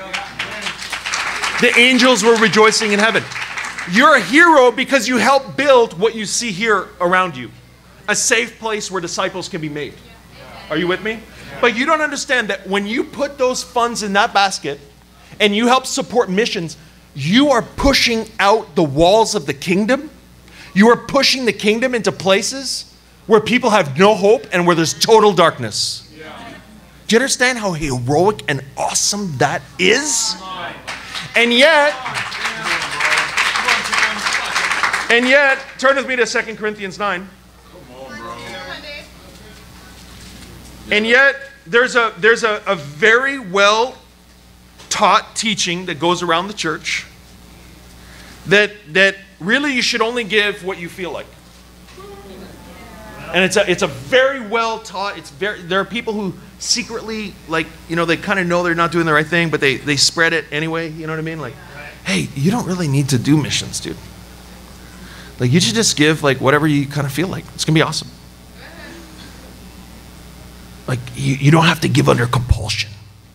The angels were rejoicing in heaven. You're a hero because you helped build what you see here around you. A safe place where disciples can be made. Are you with me? But you don't understand that when you put those funds in that basket and you help support missions, you are pushing out the walls of the kingdom. You are pushing the kingdom into places where people have no hope and where there's total darkness. Do you understand how heroic and awesome that is? And yet, and yet, turn with me to Second Corinthians nine. And yet, there's a there's a, a very well taught teaching that goes around the church that that really you should only give what you feel like. And it's a it's a very well taught. It's very there are people who secretly, like, you know, they kind of know they're not doing the right thing, but they they spread it anyway. You know what I mean? Like, hey, you don't really need to do missions, dude. Like, you should just give like whatever you kind of feel like. It's gonna be awesome. Like, you, you don't have to give under compulsion.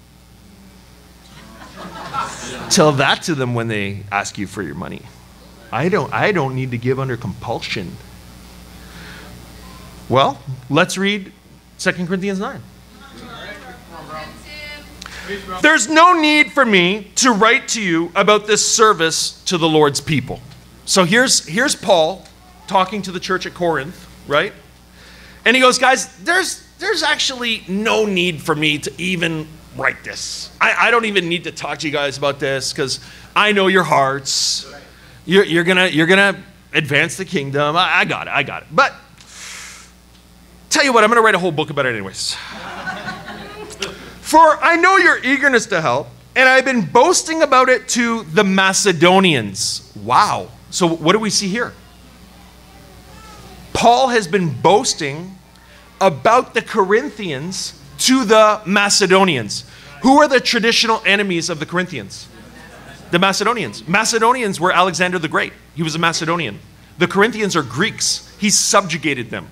Tell that to them when they ask you for your money. I don't I don't need to give under compulsion. Well, let's read Second Corinthians nine. There's no need for me to write to you about this service to the Lord's people. So here's, here's Paul talking to the church at Corinth, right? And he goes, guys, there's, there's actually no need for me to even write this. I, I don't even need to talk to you guys about this because I know your hearts. You're, you're gonna, you're gonna advance the kingdom. I, I got it, I got it. But tell you what, I'm going to write a whole book about it anyways. For I know your eagerness to help, and I've been boasting about it to the Macedonians. Wow. So what do we see here? Paul has been boasting about the Corinthians to the Macedonians. Who are the traditional enemies of the Corinthians? The Macedonians. Macedonians were Alexander the Great. He was a Macedonian. The Corinthians are Greeks. He subjugated them.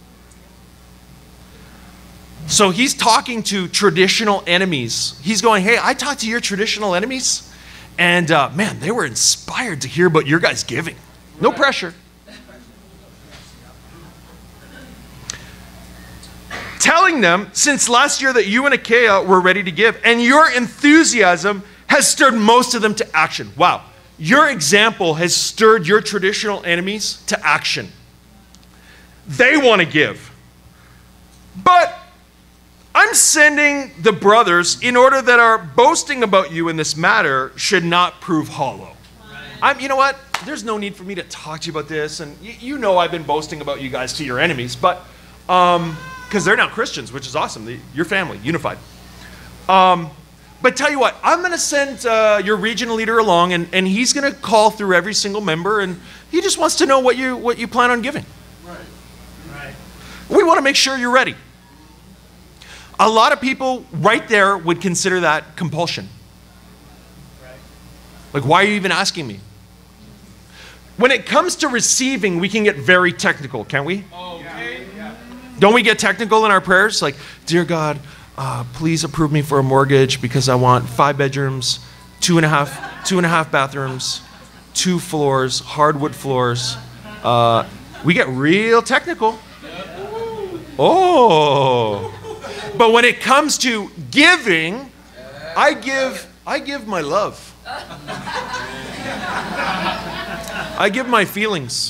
So he's talking to traditional enemies. He's going, hey, I talked to your traditional enemies, and uh, man, they were inspired to hear about your guys' giving. No pressure. Telling them, since last year, that you and Achaia were ready to give, and your enthusiasm has stirred most of them to action. Wow. Your example has stirred your traditional enemies to action. They want to give. But I'm sending the brothers in order that our boasting about you in this matter should not prove hollow. I'm, you know what? There's no need for me to talk to you about this. And you, you know I've been boasting about you guys to your enemies. But, um, because they're now Christians, which is awesome. The, your family, unified. Um, but tell you what, I'm going to send uh, your regional leader along, and, and he's going to call through every single member, and he just wants to know what you, what you plan on giving. Right. Right. We want to make sure you're ready. A lot of people right there would consider that compulsion. Right. Like, why are you even asking me? When it comes to receiving, we can get very technical, can't we? Okay. Yeah. Don't we get technical in our prayers? Like, dear God, uh, please approve me for a mortgage because I want five bedrooms, two and a half, two and a half bathrooms, two floors, hardwood floors. Uh, we get real technical. Oh. But when it comes to giving, I give, I give my love. I give my feelings.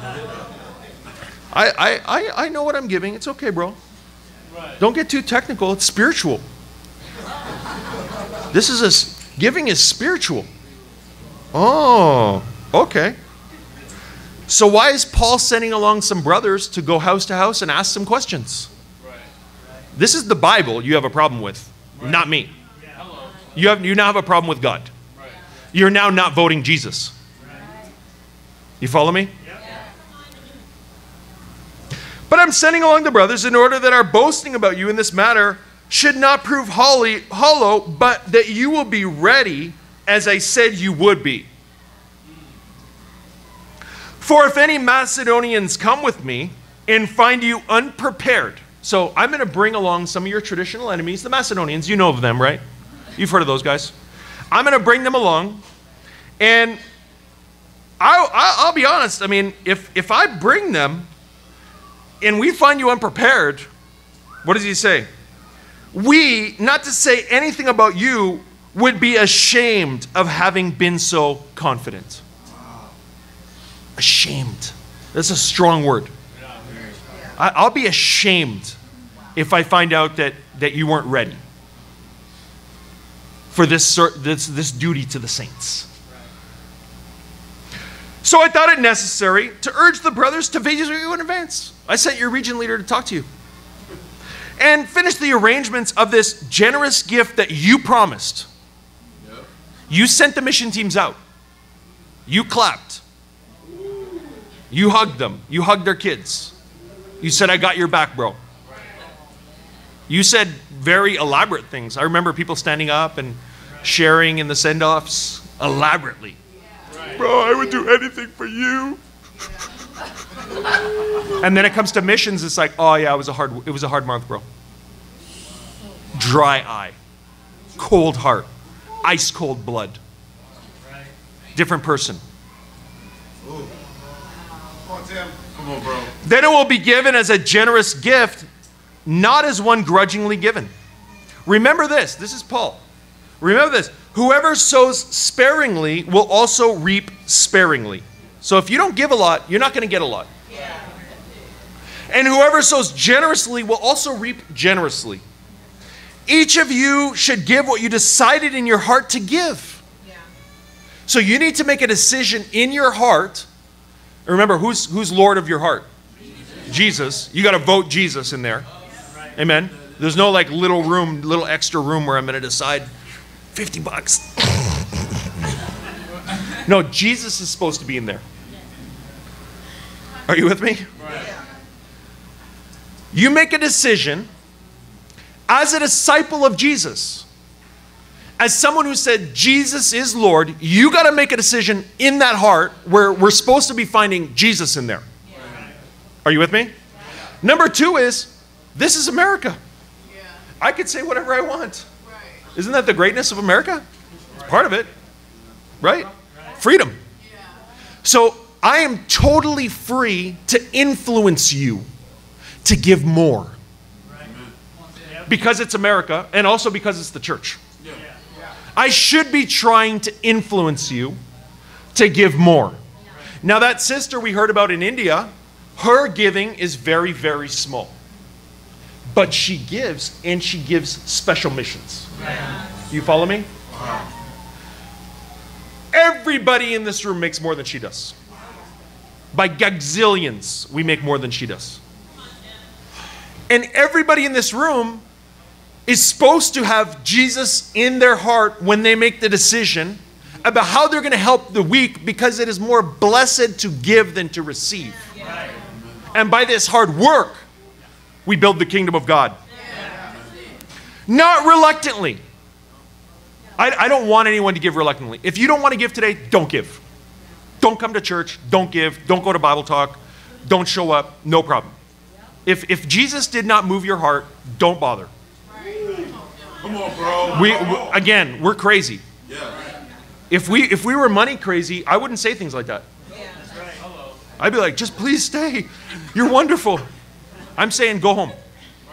I, I, I, I know what I'm giving. It's okay, bro. Don't get too technical. It's spiritual. This is a, s- giving is spiritual. Oh, okay. So why is Paul sending along some brothers to go house to house and ask some questions? This is the Bible you have a problem with, not me. You have you now have a problem with God. You're now not voting Jesus. You follow me? But I'm sending along the brothers in order that our boasting about you in this matter should not prove holly, hollow, but that you will be ready as I said you would be. For if any Macedonians come with me and find you unprepared. So I'm going to bring along some of your traditional enemies, the Macedonians. You know of them, right? You've heard of those guys. I'm going to bring them along. And I'll, I'll be honest. I mean, if, if I bring them and we find you unprepared, what does he say? We, not to say anything about you, would be ashamed of having been so confident. Ashamed. That's a strong word. I, I'll be ashamed if I find out that, that you weren't ready for this, sort, this, this duty to the saints. So I thought it necessary to urge the brothers to visit you in advance. I sent your region leader to talk to you. And finish the arrangements of this generous gift that you promised. Yep. You sent the mission teams out. You clapped. You hugged them. You hugged their kids. You said, I got your back, bro. You said very elaborate things. I remember people standing up and sharing in the send-offs elaborately. Bro, I would do anything for you. And then it comes to missions, it's like, oh yeah, it was a hard, it was a hard month, bro. Dry eye, cold heart, ice cold blood. Different person. Come on, Tim. Come on, bro. Then it will be given as a generous gift, not as one grudgingly given. Remember this. This is Paul. Remember this. Whoever sows sparingly will also reap sparingly. So if you don't give a lot, you're not going to get a lot. Yeah. And whoever sows generously will also reap generously. Each of you should give what you decided in your heart to give. Yeah. So you need to make a decision in your heart. Remember, who's, who's Lord of your heart? Jesus. Jesus. You got to vote Jesus in there. Right. Amen. There's no like little room, little extra room where I'm going to decide fifty bucks. No, Jesus is supposed to be in there. Are you with me? Right. You make a decision as a disciple of Jesus. As someone who said Jesus is Lord, you got to make a decision in that heart where we're supposed to be finding Jesus in there. Yeah. Are you with me? Yeah. Number two is, this is America. Yeah. I could say whatever I want. Right. Isn't that the greatness of America? It's part of it. Right? Freedom. Yeah. So I am totally free to influence you to give more. Right. Because it's America and also because it's the church. Yeah. I should be trying to influence you to give more. Now that sister we heard about in India, her giving is very, very small. But she gives, and she gives special missions. Yeah. You follow me? Wow. Everybody in this room makes more than she does. By gazillions, we make more than she does. And everybody in this room is supposed to have Jesus in their heart when they make the decision about how they're going to help the weak, because it is more blessed to give than to receive. Yeah. And by this hard work, we build the kingdom of God. Yeah. Not reluctantly. I, I don't want anyone to give reluctantly. If you don't want to give today, don't give. Don't come to church. Don't give. Don't go to Bible talk. Don't show up. No problem. If, if Jesus did not move your heart, don't bother. Come on, bro. We, we again, we're crazy. Yeah. If we if we were money crazy, I wouldn't say things like that. Yeah. I'd be like, just please stay. You're wonderful. I'm saying go home.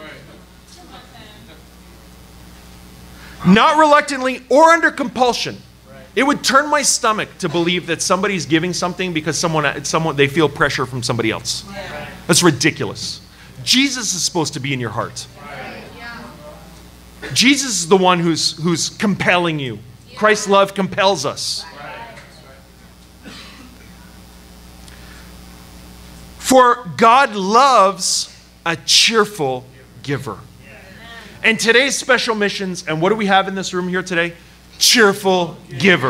Not reluctantly or under compulsion. It would turn my stomach to believe that somebody's giving something because someone, someone they feel pressure from somebody else. That's ridiculous. Jesus is supposed to be in your heart. Jesus is the one who's, who's compelling you. Christ's love compels us. For God loves a cheerful giver. And today's special missions, and what do we have in this room here today? Cheerful givers.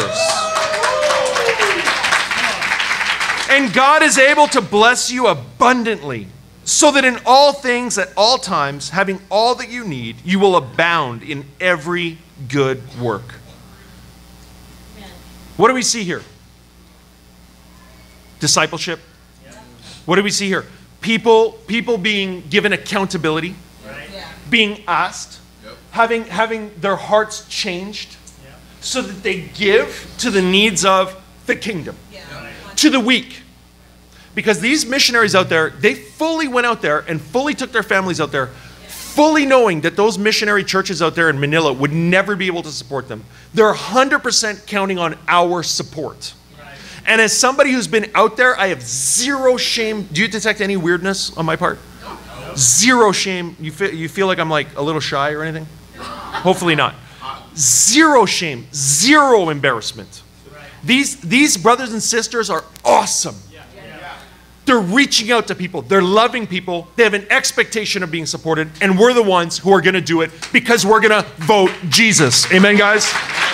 And God is able to bless you abundantly, so that in all things at all times, having all that you need, you will abound in every good work. What do we see here? Discipleship. What do we see here? People, people being given accountability, Right. Yeah. being asked, Yep. having, having their hearts changed so that they give to the needs of the kingdom, Yeah. to the weak. Because these missionaries out there, they fully went out there and fully took their families out there, fully knowing that those missionary churches out there in Manila would never be able to support them. They're one hundred percent counting on our support. And as somebody who's been out there, I have zero shame. Do you detect any weirdness on my part? Zero shame. You feel, you feel like I'm like a little shy or anything? Hopefully not. Zero shame. Zero embarrassment. These, these brothers and sisters are awesome. They're reaching out to people. They're loving people. They have an expectation of being supported. And we're the ones who are going to do it because we're going to vote Jesus. Amen, guys?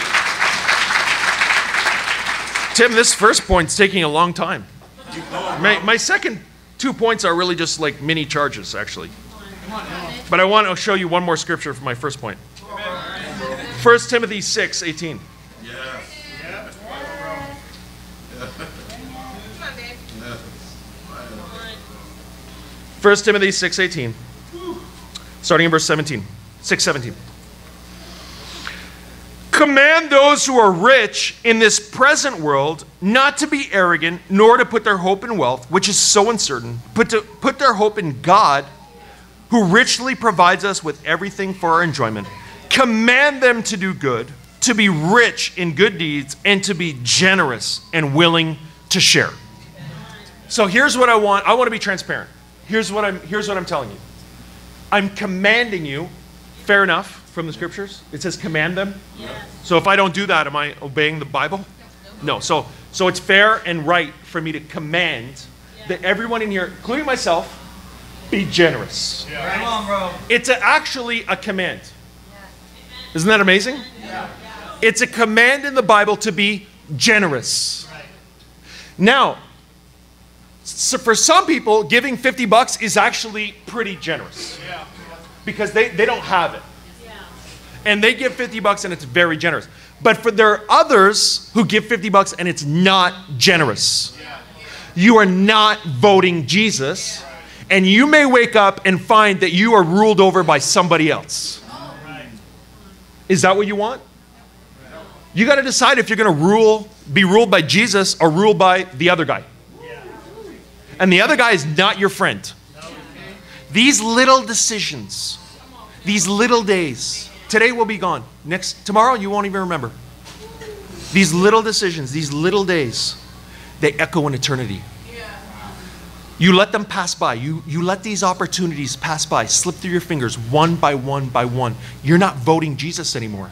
Tim, this first point's taking a long time. My, my second two points are really just like mini charges, actually. But I want to show you one more scripture for my first point. First Timothy six eighteen. Yes. Come on, babe. Yes. First Timothy six eighteen. Starting in verse seventeen. six seventeen. Command those who are rich in this present world not to be arrogant, nor to put their hope in wealth, which is so uncertain, but to put their hope in God, who richly provides us with everything for our enjoyment. Command them to do good, to be rich in good deeds, and to be generous and willing to share. So here's what I want. I want to be transparent. Here's what I'm, here's what I'm telling you. I'm commanding you, fair enough, from the scriptures. It says command them. So if I don't do that, am I obeying the Bible? No. So, so it's fair and right for me to command that everyone in here, including myself, be generous. Come on, bro. It's a, actually a command. Isn't that amazing? It's a command in the Bible to be generous. Now, so for some people, giving fifty bucks is actually pretty generous because they, they don't have it. And they give fifty bucks and it's very generous. But for there are others who give fifty bucks and it's not generous. You are not voting Jesus, and you may wake up and find that you are ruled over by somebody else. Is that what you want? You got to decide if you're going to rule, be ruled by Jesus or ruled by the other guy. And the other guy is not your friend. These little decisions, these little days, today will be gone. Next, tomorrow you won't even remember. These little decisions, these little days, they echo in eternity. You let them pass by. You, you let these opportunities pass by, slip through your fingers one by one by one. You're not voting Jesus anymore.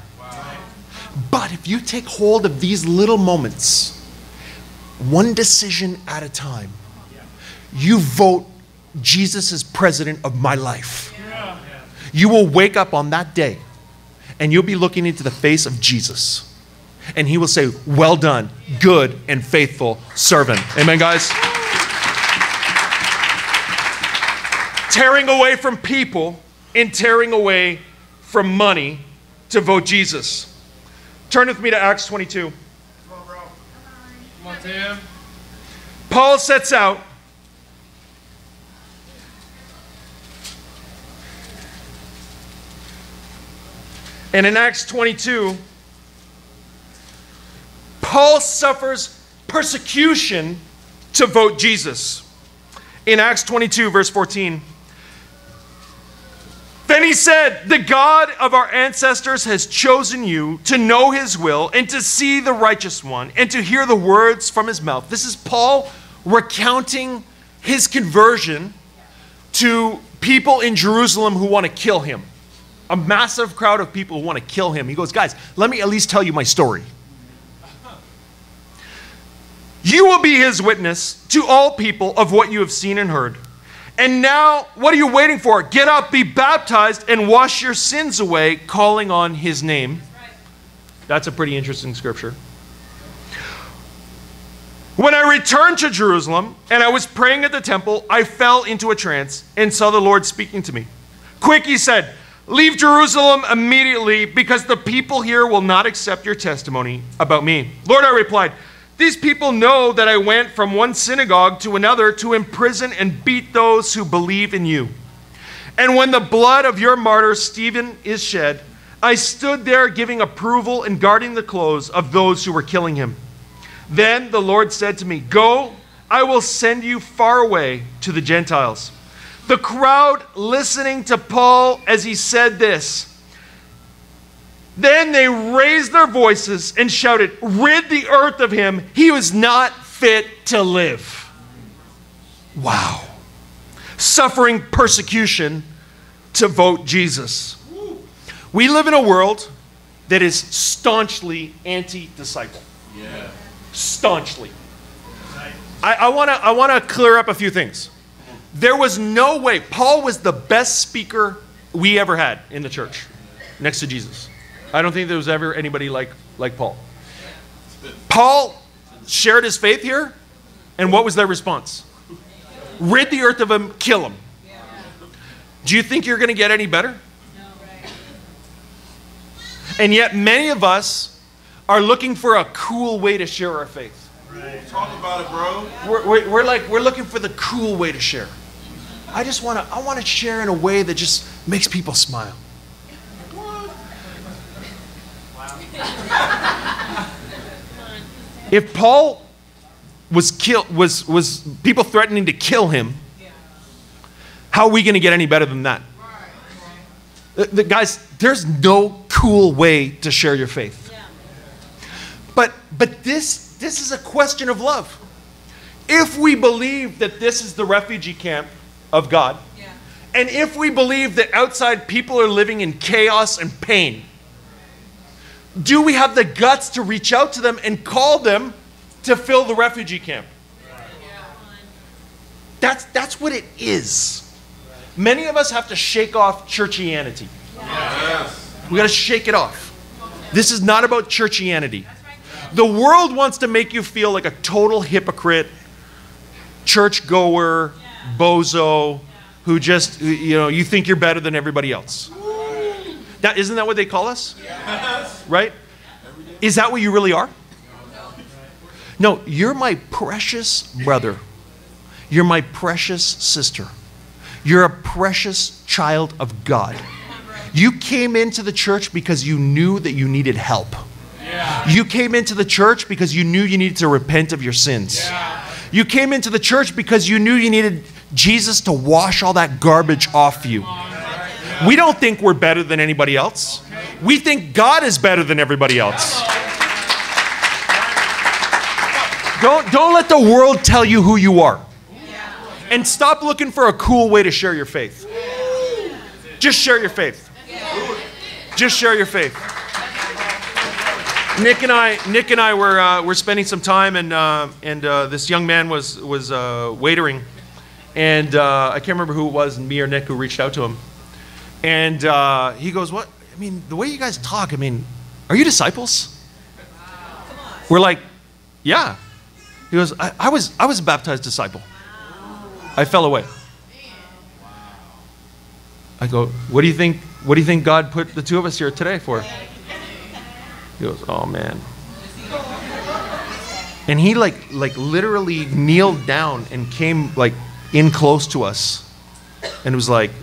But if you take hold of these little moments, one decision at a time, you vote Jesus as president of my life. You will wake up on that day and you'll be looking into the face of Jesus. And he will say, well done, good and faithful servant. Amen, guys? Tearing away from people and tearing away from money to vote Jesus. Turn with me to Acts twenty-two. Come on, bro. Come on, Tim. Paul sets out and in Acts twenty-two, Paul suffers persecution to vote Jesus. In Acts twenty-two, verse fourteen, then he said, the God of our ancestors has chosen you to know his will and to see the righteous one and to hear the words from his mouth. This is Paul recounting his conversion to people in Jerusalem who want to kill him. a massive crowd of people who want to kill him. He goes, guys, let me at least tell you my story. You will be his witness to all people of what you have seen and heard. And now, what are you waiting for? Get up, be baptized, and wash your sins away, calling on his name. That's a pretty interesting scripture. When I returned to Jerusalem and I was praying at the temple, I fell into a trance and saw the Lord speaking to me. Quick, he said, leave Jerusalem immediately because the people here will not accept your testimony about me. Lord, I replied, these people know that I went from one synagogue to another to imprison and beat those who believe in you. And when the blood of your martyr Stephen is shed, I stood there giving approval and guarding the clothes of those who were killing him. Then the Lord said to me, go, I will send you far away to the Gentiles. The crowd listening to Paul as he said this. Then they raised their voices and shouted, rid the earth of him. He was not fit to live. Wow. Suffering persecution to vote Jesus. We live in a world that is staunchly anti-disciple. Yeah. Staunchly. I, I want to I want to clear up a few things. There was no way. Paul was the best speaker we ever had in the church, next to Jesus. I don't think there was ever anybody like, like Paul. Paul shared his faith here, and what was their response? Rid the earth of him, kill him. Do you think you're going to get any better? And yet many of us are looking for a cool way to share our faith. Talk about it, bro. We're, we're, we're like, we're looking for the cool way to share. I just want to, I want to share in a way that just makes people smile. If Paul was killed, was, was people threatening to kill him, how are we going to get any better than that? The, the, guys, there's no cool way to share your faith. But, but this, this is a question of love. If we believe that this is the refugee camp of God, and if we believe that outside people are living in chaos and pain, do we have the guts to reach out to them and call them to fill the refugee camp? That's, that's what it is. Many of us have to shake off churchianity. Yes. We got to shake it off. This is not about churchianity. The world wants to make you feel like a total hypocrite, churchgoer, bozo, who just, you know, you think you're better than everybody else. That, isn't that what they call us? Yes. Right? Is that what you really are? No, you're my precious brother. You're my precious sister. You're a precious child of God. You came into the church because you knew that you needed help. Yeah. You came into the church because you knew you needed to repent of your sins. Yeah. You came into the church because you knew you needed Jesus to wash all that garbage off you. We don't think we're better than anybody else. We think God is better than everybody else. Don't, don't let the world tell you who you are. And stop looking for a cool way to share your faith. Just share your faith. Just share your faith. Nick and I, Nick and I were uh, were spending some time, and uh, and uh, this young man was was uh, waitering, and uh, I can't remember who it was, me or Nick, who reached out to him. And uh, he goes, what? I mean, the way you guys talk, I mean, are you disciples? We're like, yeah. He goes, I, I was I was a baptized disciple. I fell away. I go, what do you think, what do you think God put the two of us here today for? He goes, oh man. And he like like literally kneeled down and came like in close to us and was like,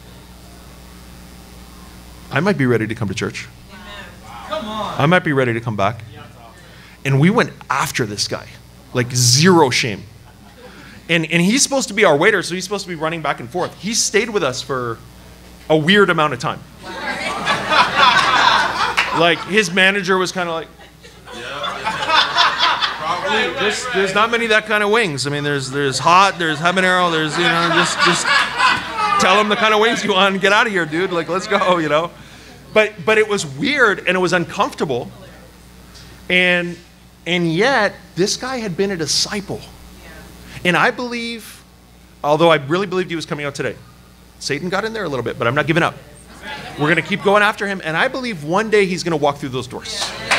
I might be ready to come to church. Come on. I might be ready to come back. And we went after this guy, like zero shame. And, and he's supposed to be our waiter, so he's supposed to be running back and forth. He stayed with us for a weird amount of time. Like his manager was kind of like, probably. There's, there's not many that kind of wings. I mean, there's there's hot, there's habanero, there's, you know, just just tell him the kind of wings you want and get out of here, dude. Like, let's go, you know. But but it was weird and it was uncomfortable. And and yet this guy had been a disciple. And I believe, although I really believed he was coming out today, Satan got in there a little bit, but I'm not giving up. We're going to keep going after him, and I believe one day he's going to walk through those doors.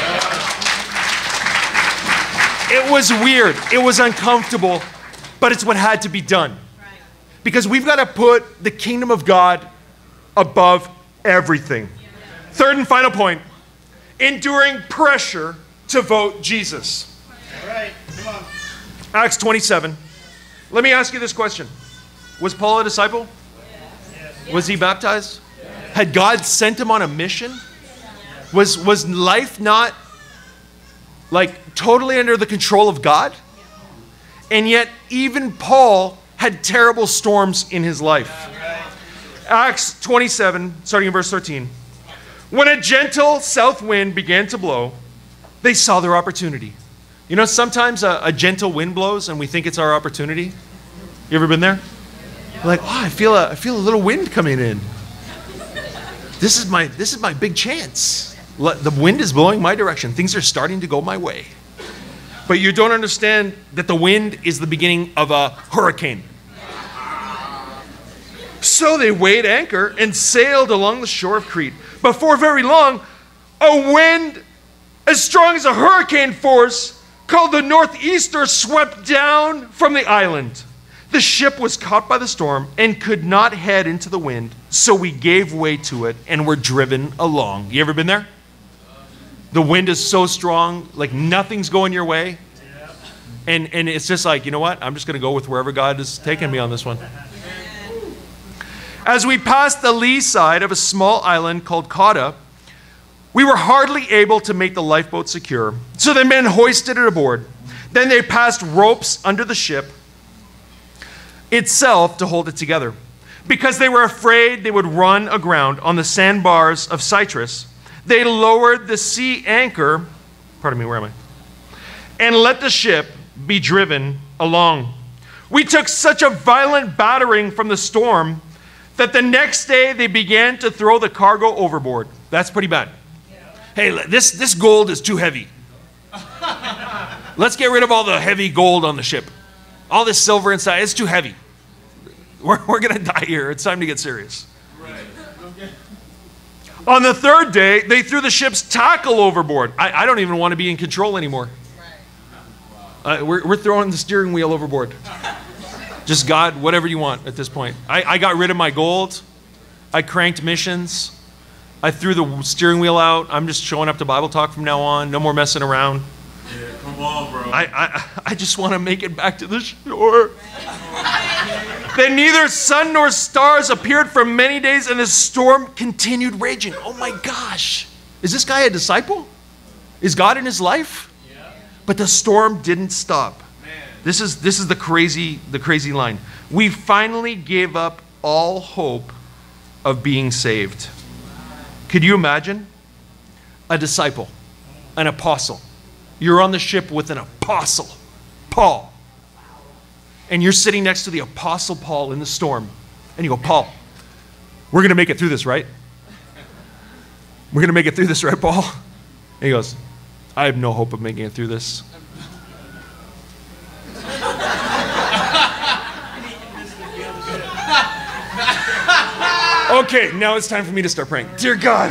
It was weird. It was uncomfortable, but it's what had to be done. Because we've got to put the kingdom of God above everything. Third and final point, enduring pressure to vote Jesus. All right, come on. Acts twenty-seven. Let me ask you this question. Was Paul a disciple? Yes. Was he baptized? Had God sent him on a mission? Was, was life not like totally under the control of God? And yet even Paul had terrible storms in his life. Acts twenty-seven, starting in verse thirteen. When a gentle south wind began to blow, they saw their opportunity. You know, sometimes a, a gentle wind blows and we think it's our opportunity. You ever been there? You're like, oh, I feel a, I feel a little wind coming in. This is my, this is my big chance. The wind is blowing my direction. Things are starting to go my way. But you don't understand that the wind is the beginning of a hurricane. So they weighed anchor and sailed along the shore of Crete. Before very long, a wind as strong as a hurricane force called the Northeaster swept down from the island. The ship was caught by the storm and could not head into the wind, so we gave way to it and were driven along. You ever been there? The wind is so strong, like nothing's going your way. And, and it's just like, you know what? I'm just going to go with wherever God is taking me on this one. As we passed the lee side of a small island called Cauda, we were hardly able to make the lifeboat secure, so the men hoisted it aboard. Then they passed ropes under the ship itself to hold it together. Because they were afraid they would run aground on the sandbars of Cyprus, they lowered the sea anchor, pardon me, where am I? And let the ship be driven along. We took such a violent battering from the storm that the next day they began to throw the cargo overboard. That's pretty bad. Hey, this, this gold is too heavy. Let's get rid of all the heavy gold on the ship. All this silver inside, it's too heavy. We're, we're going to die here. It's time to get serious. Right. Okay. On the third day, they threw the ship's tackle overboard. I, I don't even want to be in control anymore. Uh, we're, we're throwing the steering wheel overboard. Just God, whatever you want at this point. I, I got rid of my gold. I cranked missions. I threw the steering wheel out. I'm just showing up to Bible talk from now on. No more messing around. Yeah, come on, bro. I, I, I just want to make it back to the shore. Then neither sun nor stars appeared for many days, and the storm continued raging. Oh my gosh. Is this guy a disciple? Is God in his life? Yeah. But the storm didn't stop. Man. This is this is the crazy, the crazy line. We finally gave up all hope of being saved. Could you imagine? A disciple, an apostle. You're on the ship with an apostle, Paul. And you're sitting next to the apostle Paul in the storm. And you go, Paul, we're going to make it through this, right? We're going to make it through this, right, Paul? And he goes, I have no hope of making it through this. Okay, now it's time for me to start praying. Dear God.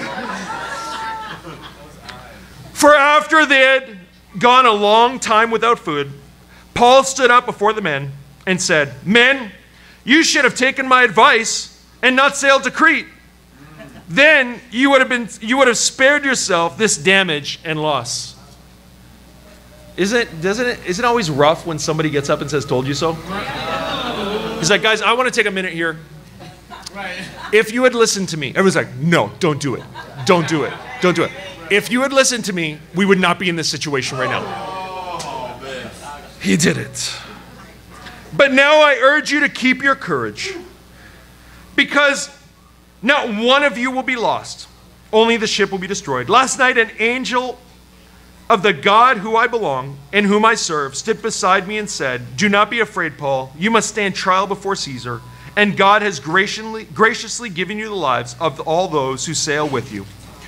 For after they had gone a long time without food, Paul stood up before the men and said, Men, you should have taken my advice and not sailed to Crete. Then you would have been, you would have spared yourself this damage and loss. Isn't it, doesn't it, isn't it always rough when somebody gets up and says, told you so? He's like, guys, I want to take a minute here. If you had listened to me, everyone's like, no, don't do it. Don't do it. Don't do it. If you had listened to me, we would not be in this situation right now. He did it. But now I urge you to keep your courage, because not one of you will be lost. Only the ship will be destroyed. Last night, an angel of the God who I belong and whom I serve stood beside me and said, Do not be afraid, Paul. You must stand trial before Caesar, and God has graciously, graciously given you the lives of all those who sail with you.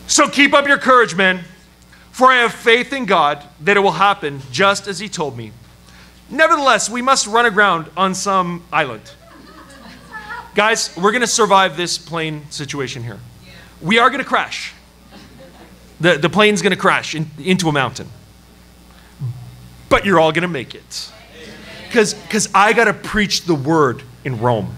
So keep up your courage, men, for I have faith in God that it will happen just as he told me. Nevertheless, we must run aground on some island. Guys, we're going to survive this plane situation here. We are going to crash. The, the plane's going to crash in, into a mountain. But you're all going to make it. Because because I got to preach the word in Rome.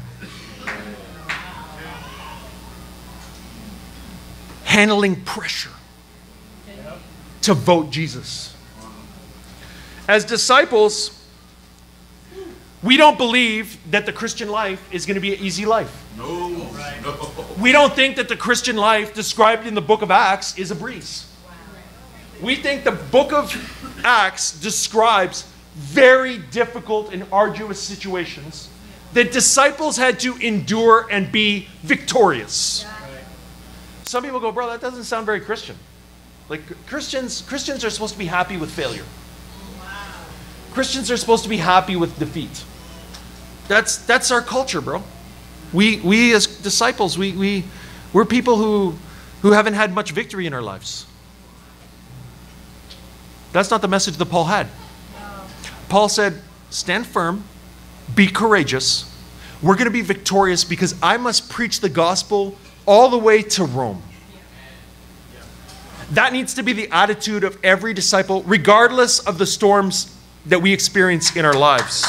Handling pressure to vote Jesus. As disciples, we don't believe that the Christian life is going to be an easy life. No, no. We don't think that the Christian life described in the book of Acts is a breeze. We think the book of Acts describes very difficult and arduous situations that disciples had to endure and be victorious. Some people go, bro, that doesn't sound very Christian. Like Christians, Christians are supposed to be happy with failure. Christians are supposed to be happy with defeat. That's that's our culture, bro. We we as disciples, we we we're people who who haven't had much victory in our lives. That's not the message that Paul had. Paul said, stand firm, be courageous. We're going to be victorious because I must preach the gospel all the way to Rome. That needs to be the attitude of every disciple, regardless of the storms that we experience in our lives.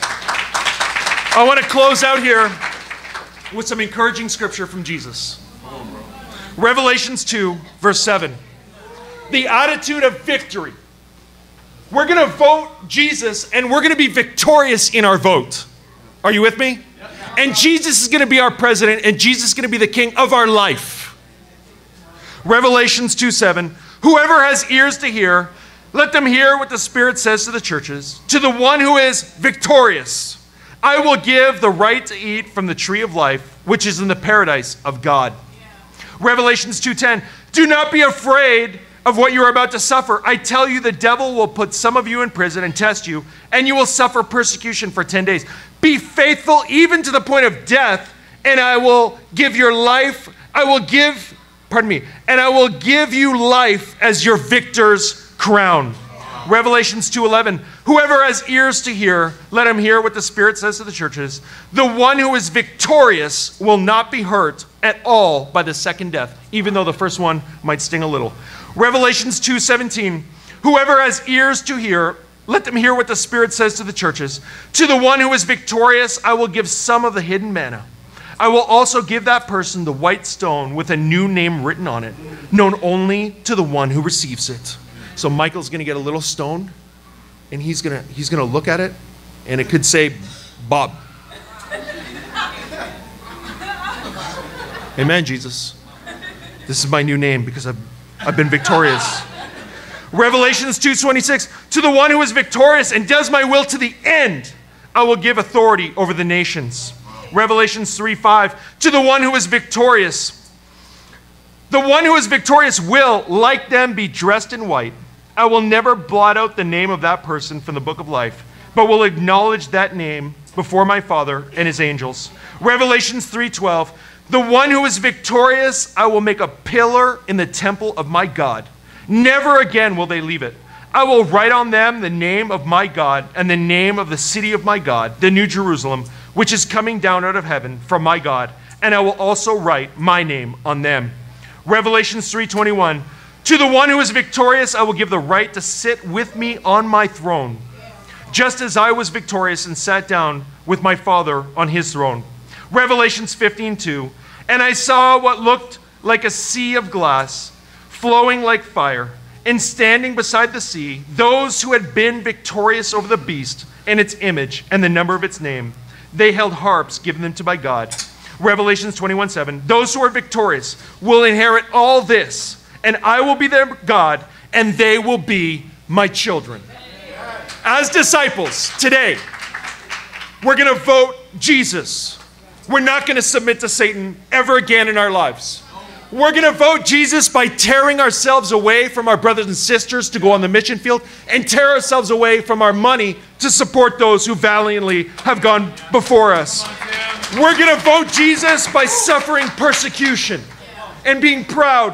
I want to close out here with some encouraging scripture from Jesus. Revelations two, verse seven. The attitude of victory. We're going to vote Jesus, and we're going to be victorious in our vote. Are you with me? And Jesus is going to be our president, and Jesus is going to be the king of our life. Revelations two seven. Whoever has ears to hear, let them hear what the Spirit says to the churches. To the one who is victorious, I will give the right to eat from the tree of life, which is in the paradise of God. Yeah. Revelations two ten. Do not be afraid of what you are about to suffer. I tell you, the devil will put some of you in prison and test you, and you will suffer persecution for ten days. Be faithful even to the point of death, and I will give your life, I will give, pardon me, and I will give you life as your victor's crown. Revelations two eleven. Whoever has ears to hear, let him hear what the Spirit says to the churches. The one who is victorious will not be hurt at all by the second death, even though the first one might sting a little. Revelations two seventeen. Whoever has ears to hear, let them hear what the Spirit says to the churches. To the one who is victorious, I will give some of the hidden manna. I will also give that person the white stone with a new name written on it, known only to the one who receives it. So Michael's going to get a little stone, and he's going to he's going to look at it, and it could say Bob. Amen, Jesus. This is my new name because I've I've been victorious. Revelations two twenty-six. To the one who is victorious and does my will to the end, I will give authority over the nations. Revelations three five. To the one who is victorious, the one who is victorious will, like them, be dressed in white. I will never blot out the name of that person from the book of life, but will acknowledge that name before my Father and his angels. Revelations three twelve. The one who is victorious, I will make a pillar in the temple of my God. Never again will they leave it. I will write on them the name of my God and the name of the city of my God, the New Jerusalem, which is coming down out of heaven from my God. And I will also write my name on them. Revelations three twenty-one. To the one who is victorious, I will give the right to sit with me on my throne, just as I was victorious and sat down with my Father on his throne. Revelations fifteen two. And I saw what looked like a sea of glass, flowing like fire, and standing beside the sea, those who had been victorious over the beast and its image and the number of its name. They held harps given them to by God. Revelations twenty-one seven. Those who are victorious will inherit all this, and I will be their God, and they will be my children. As disciples, today, we're going to vote Jesus. We're not going to submit to Satan ever again in our lives. We're going to vote Jesus by tearing ourselves away from our brothers and sisters to go on the mission field and tear ourselves away from our money to support those who valiantly have gone before us. We're going to vote Jesus by suffering persecution and being proud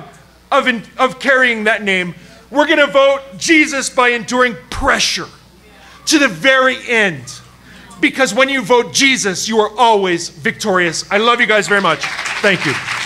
of, in, of carrying that name. We're going to vote Jesus by enduring pressure to the very end. Because when you vote Jesus, you are always victorious. I love you guys very much. Thank you.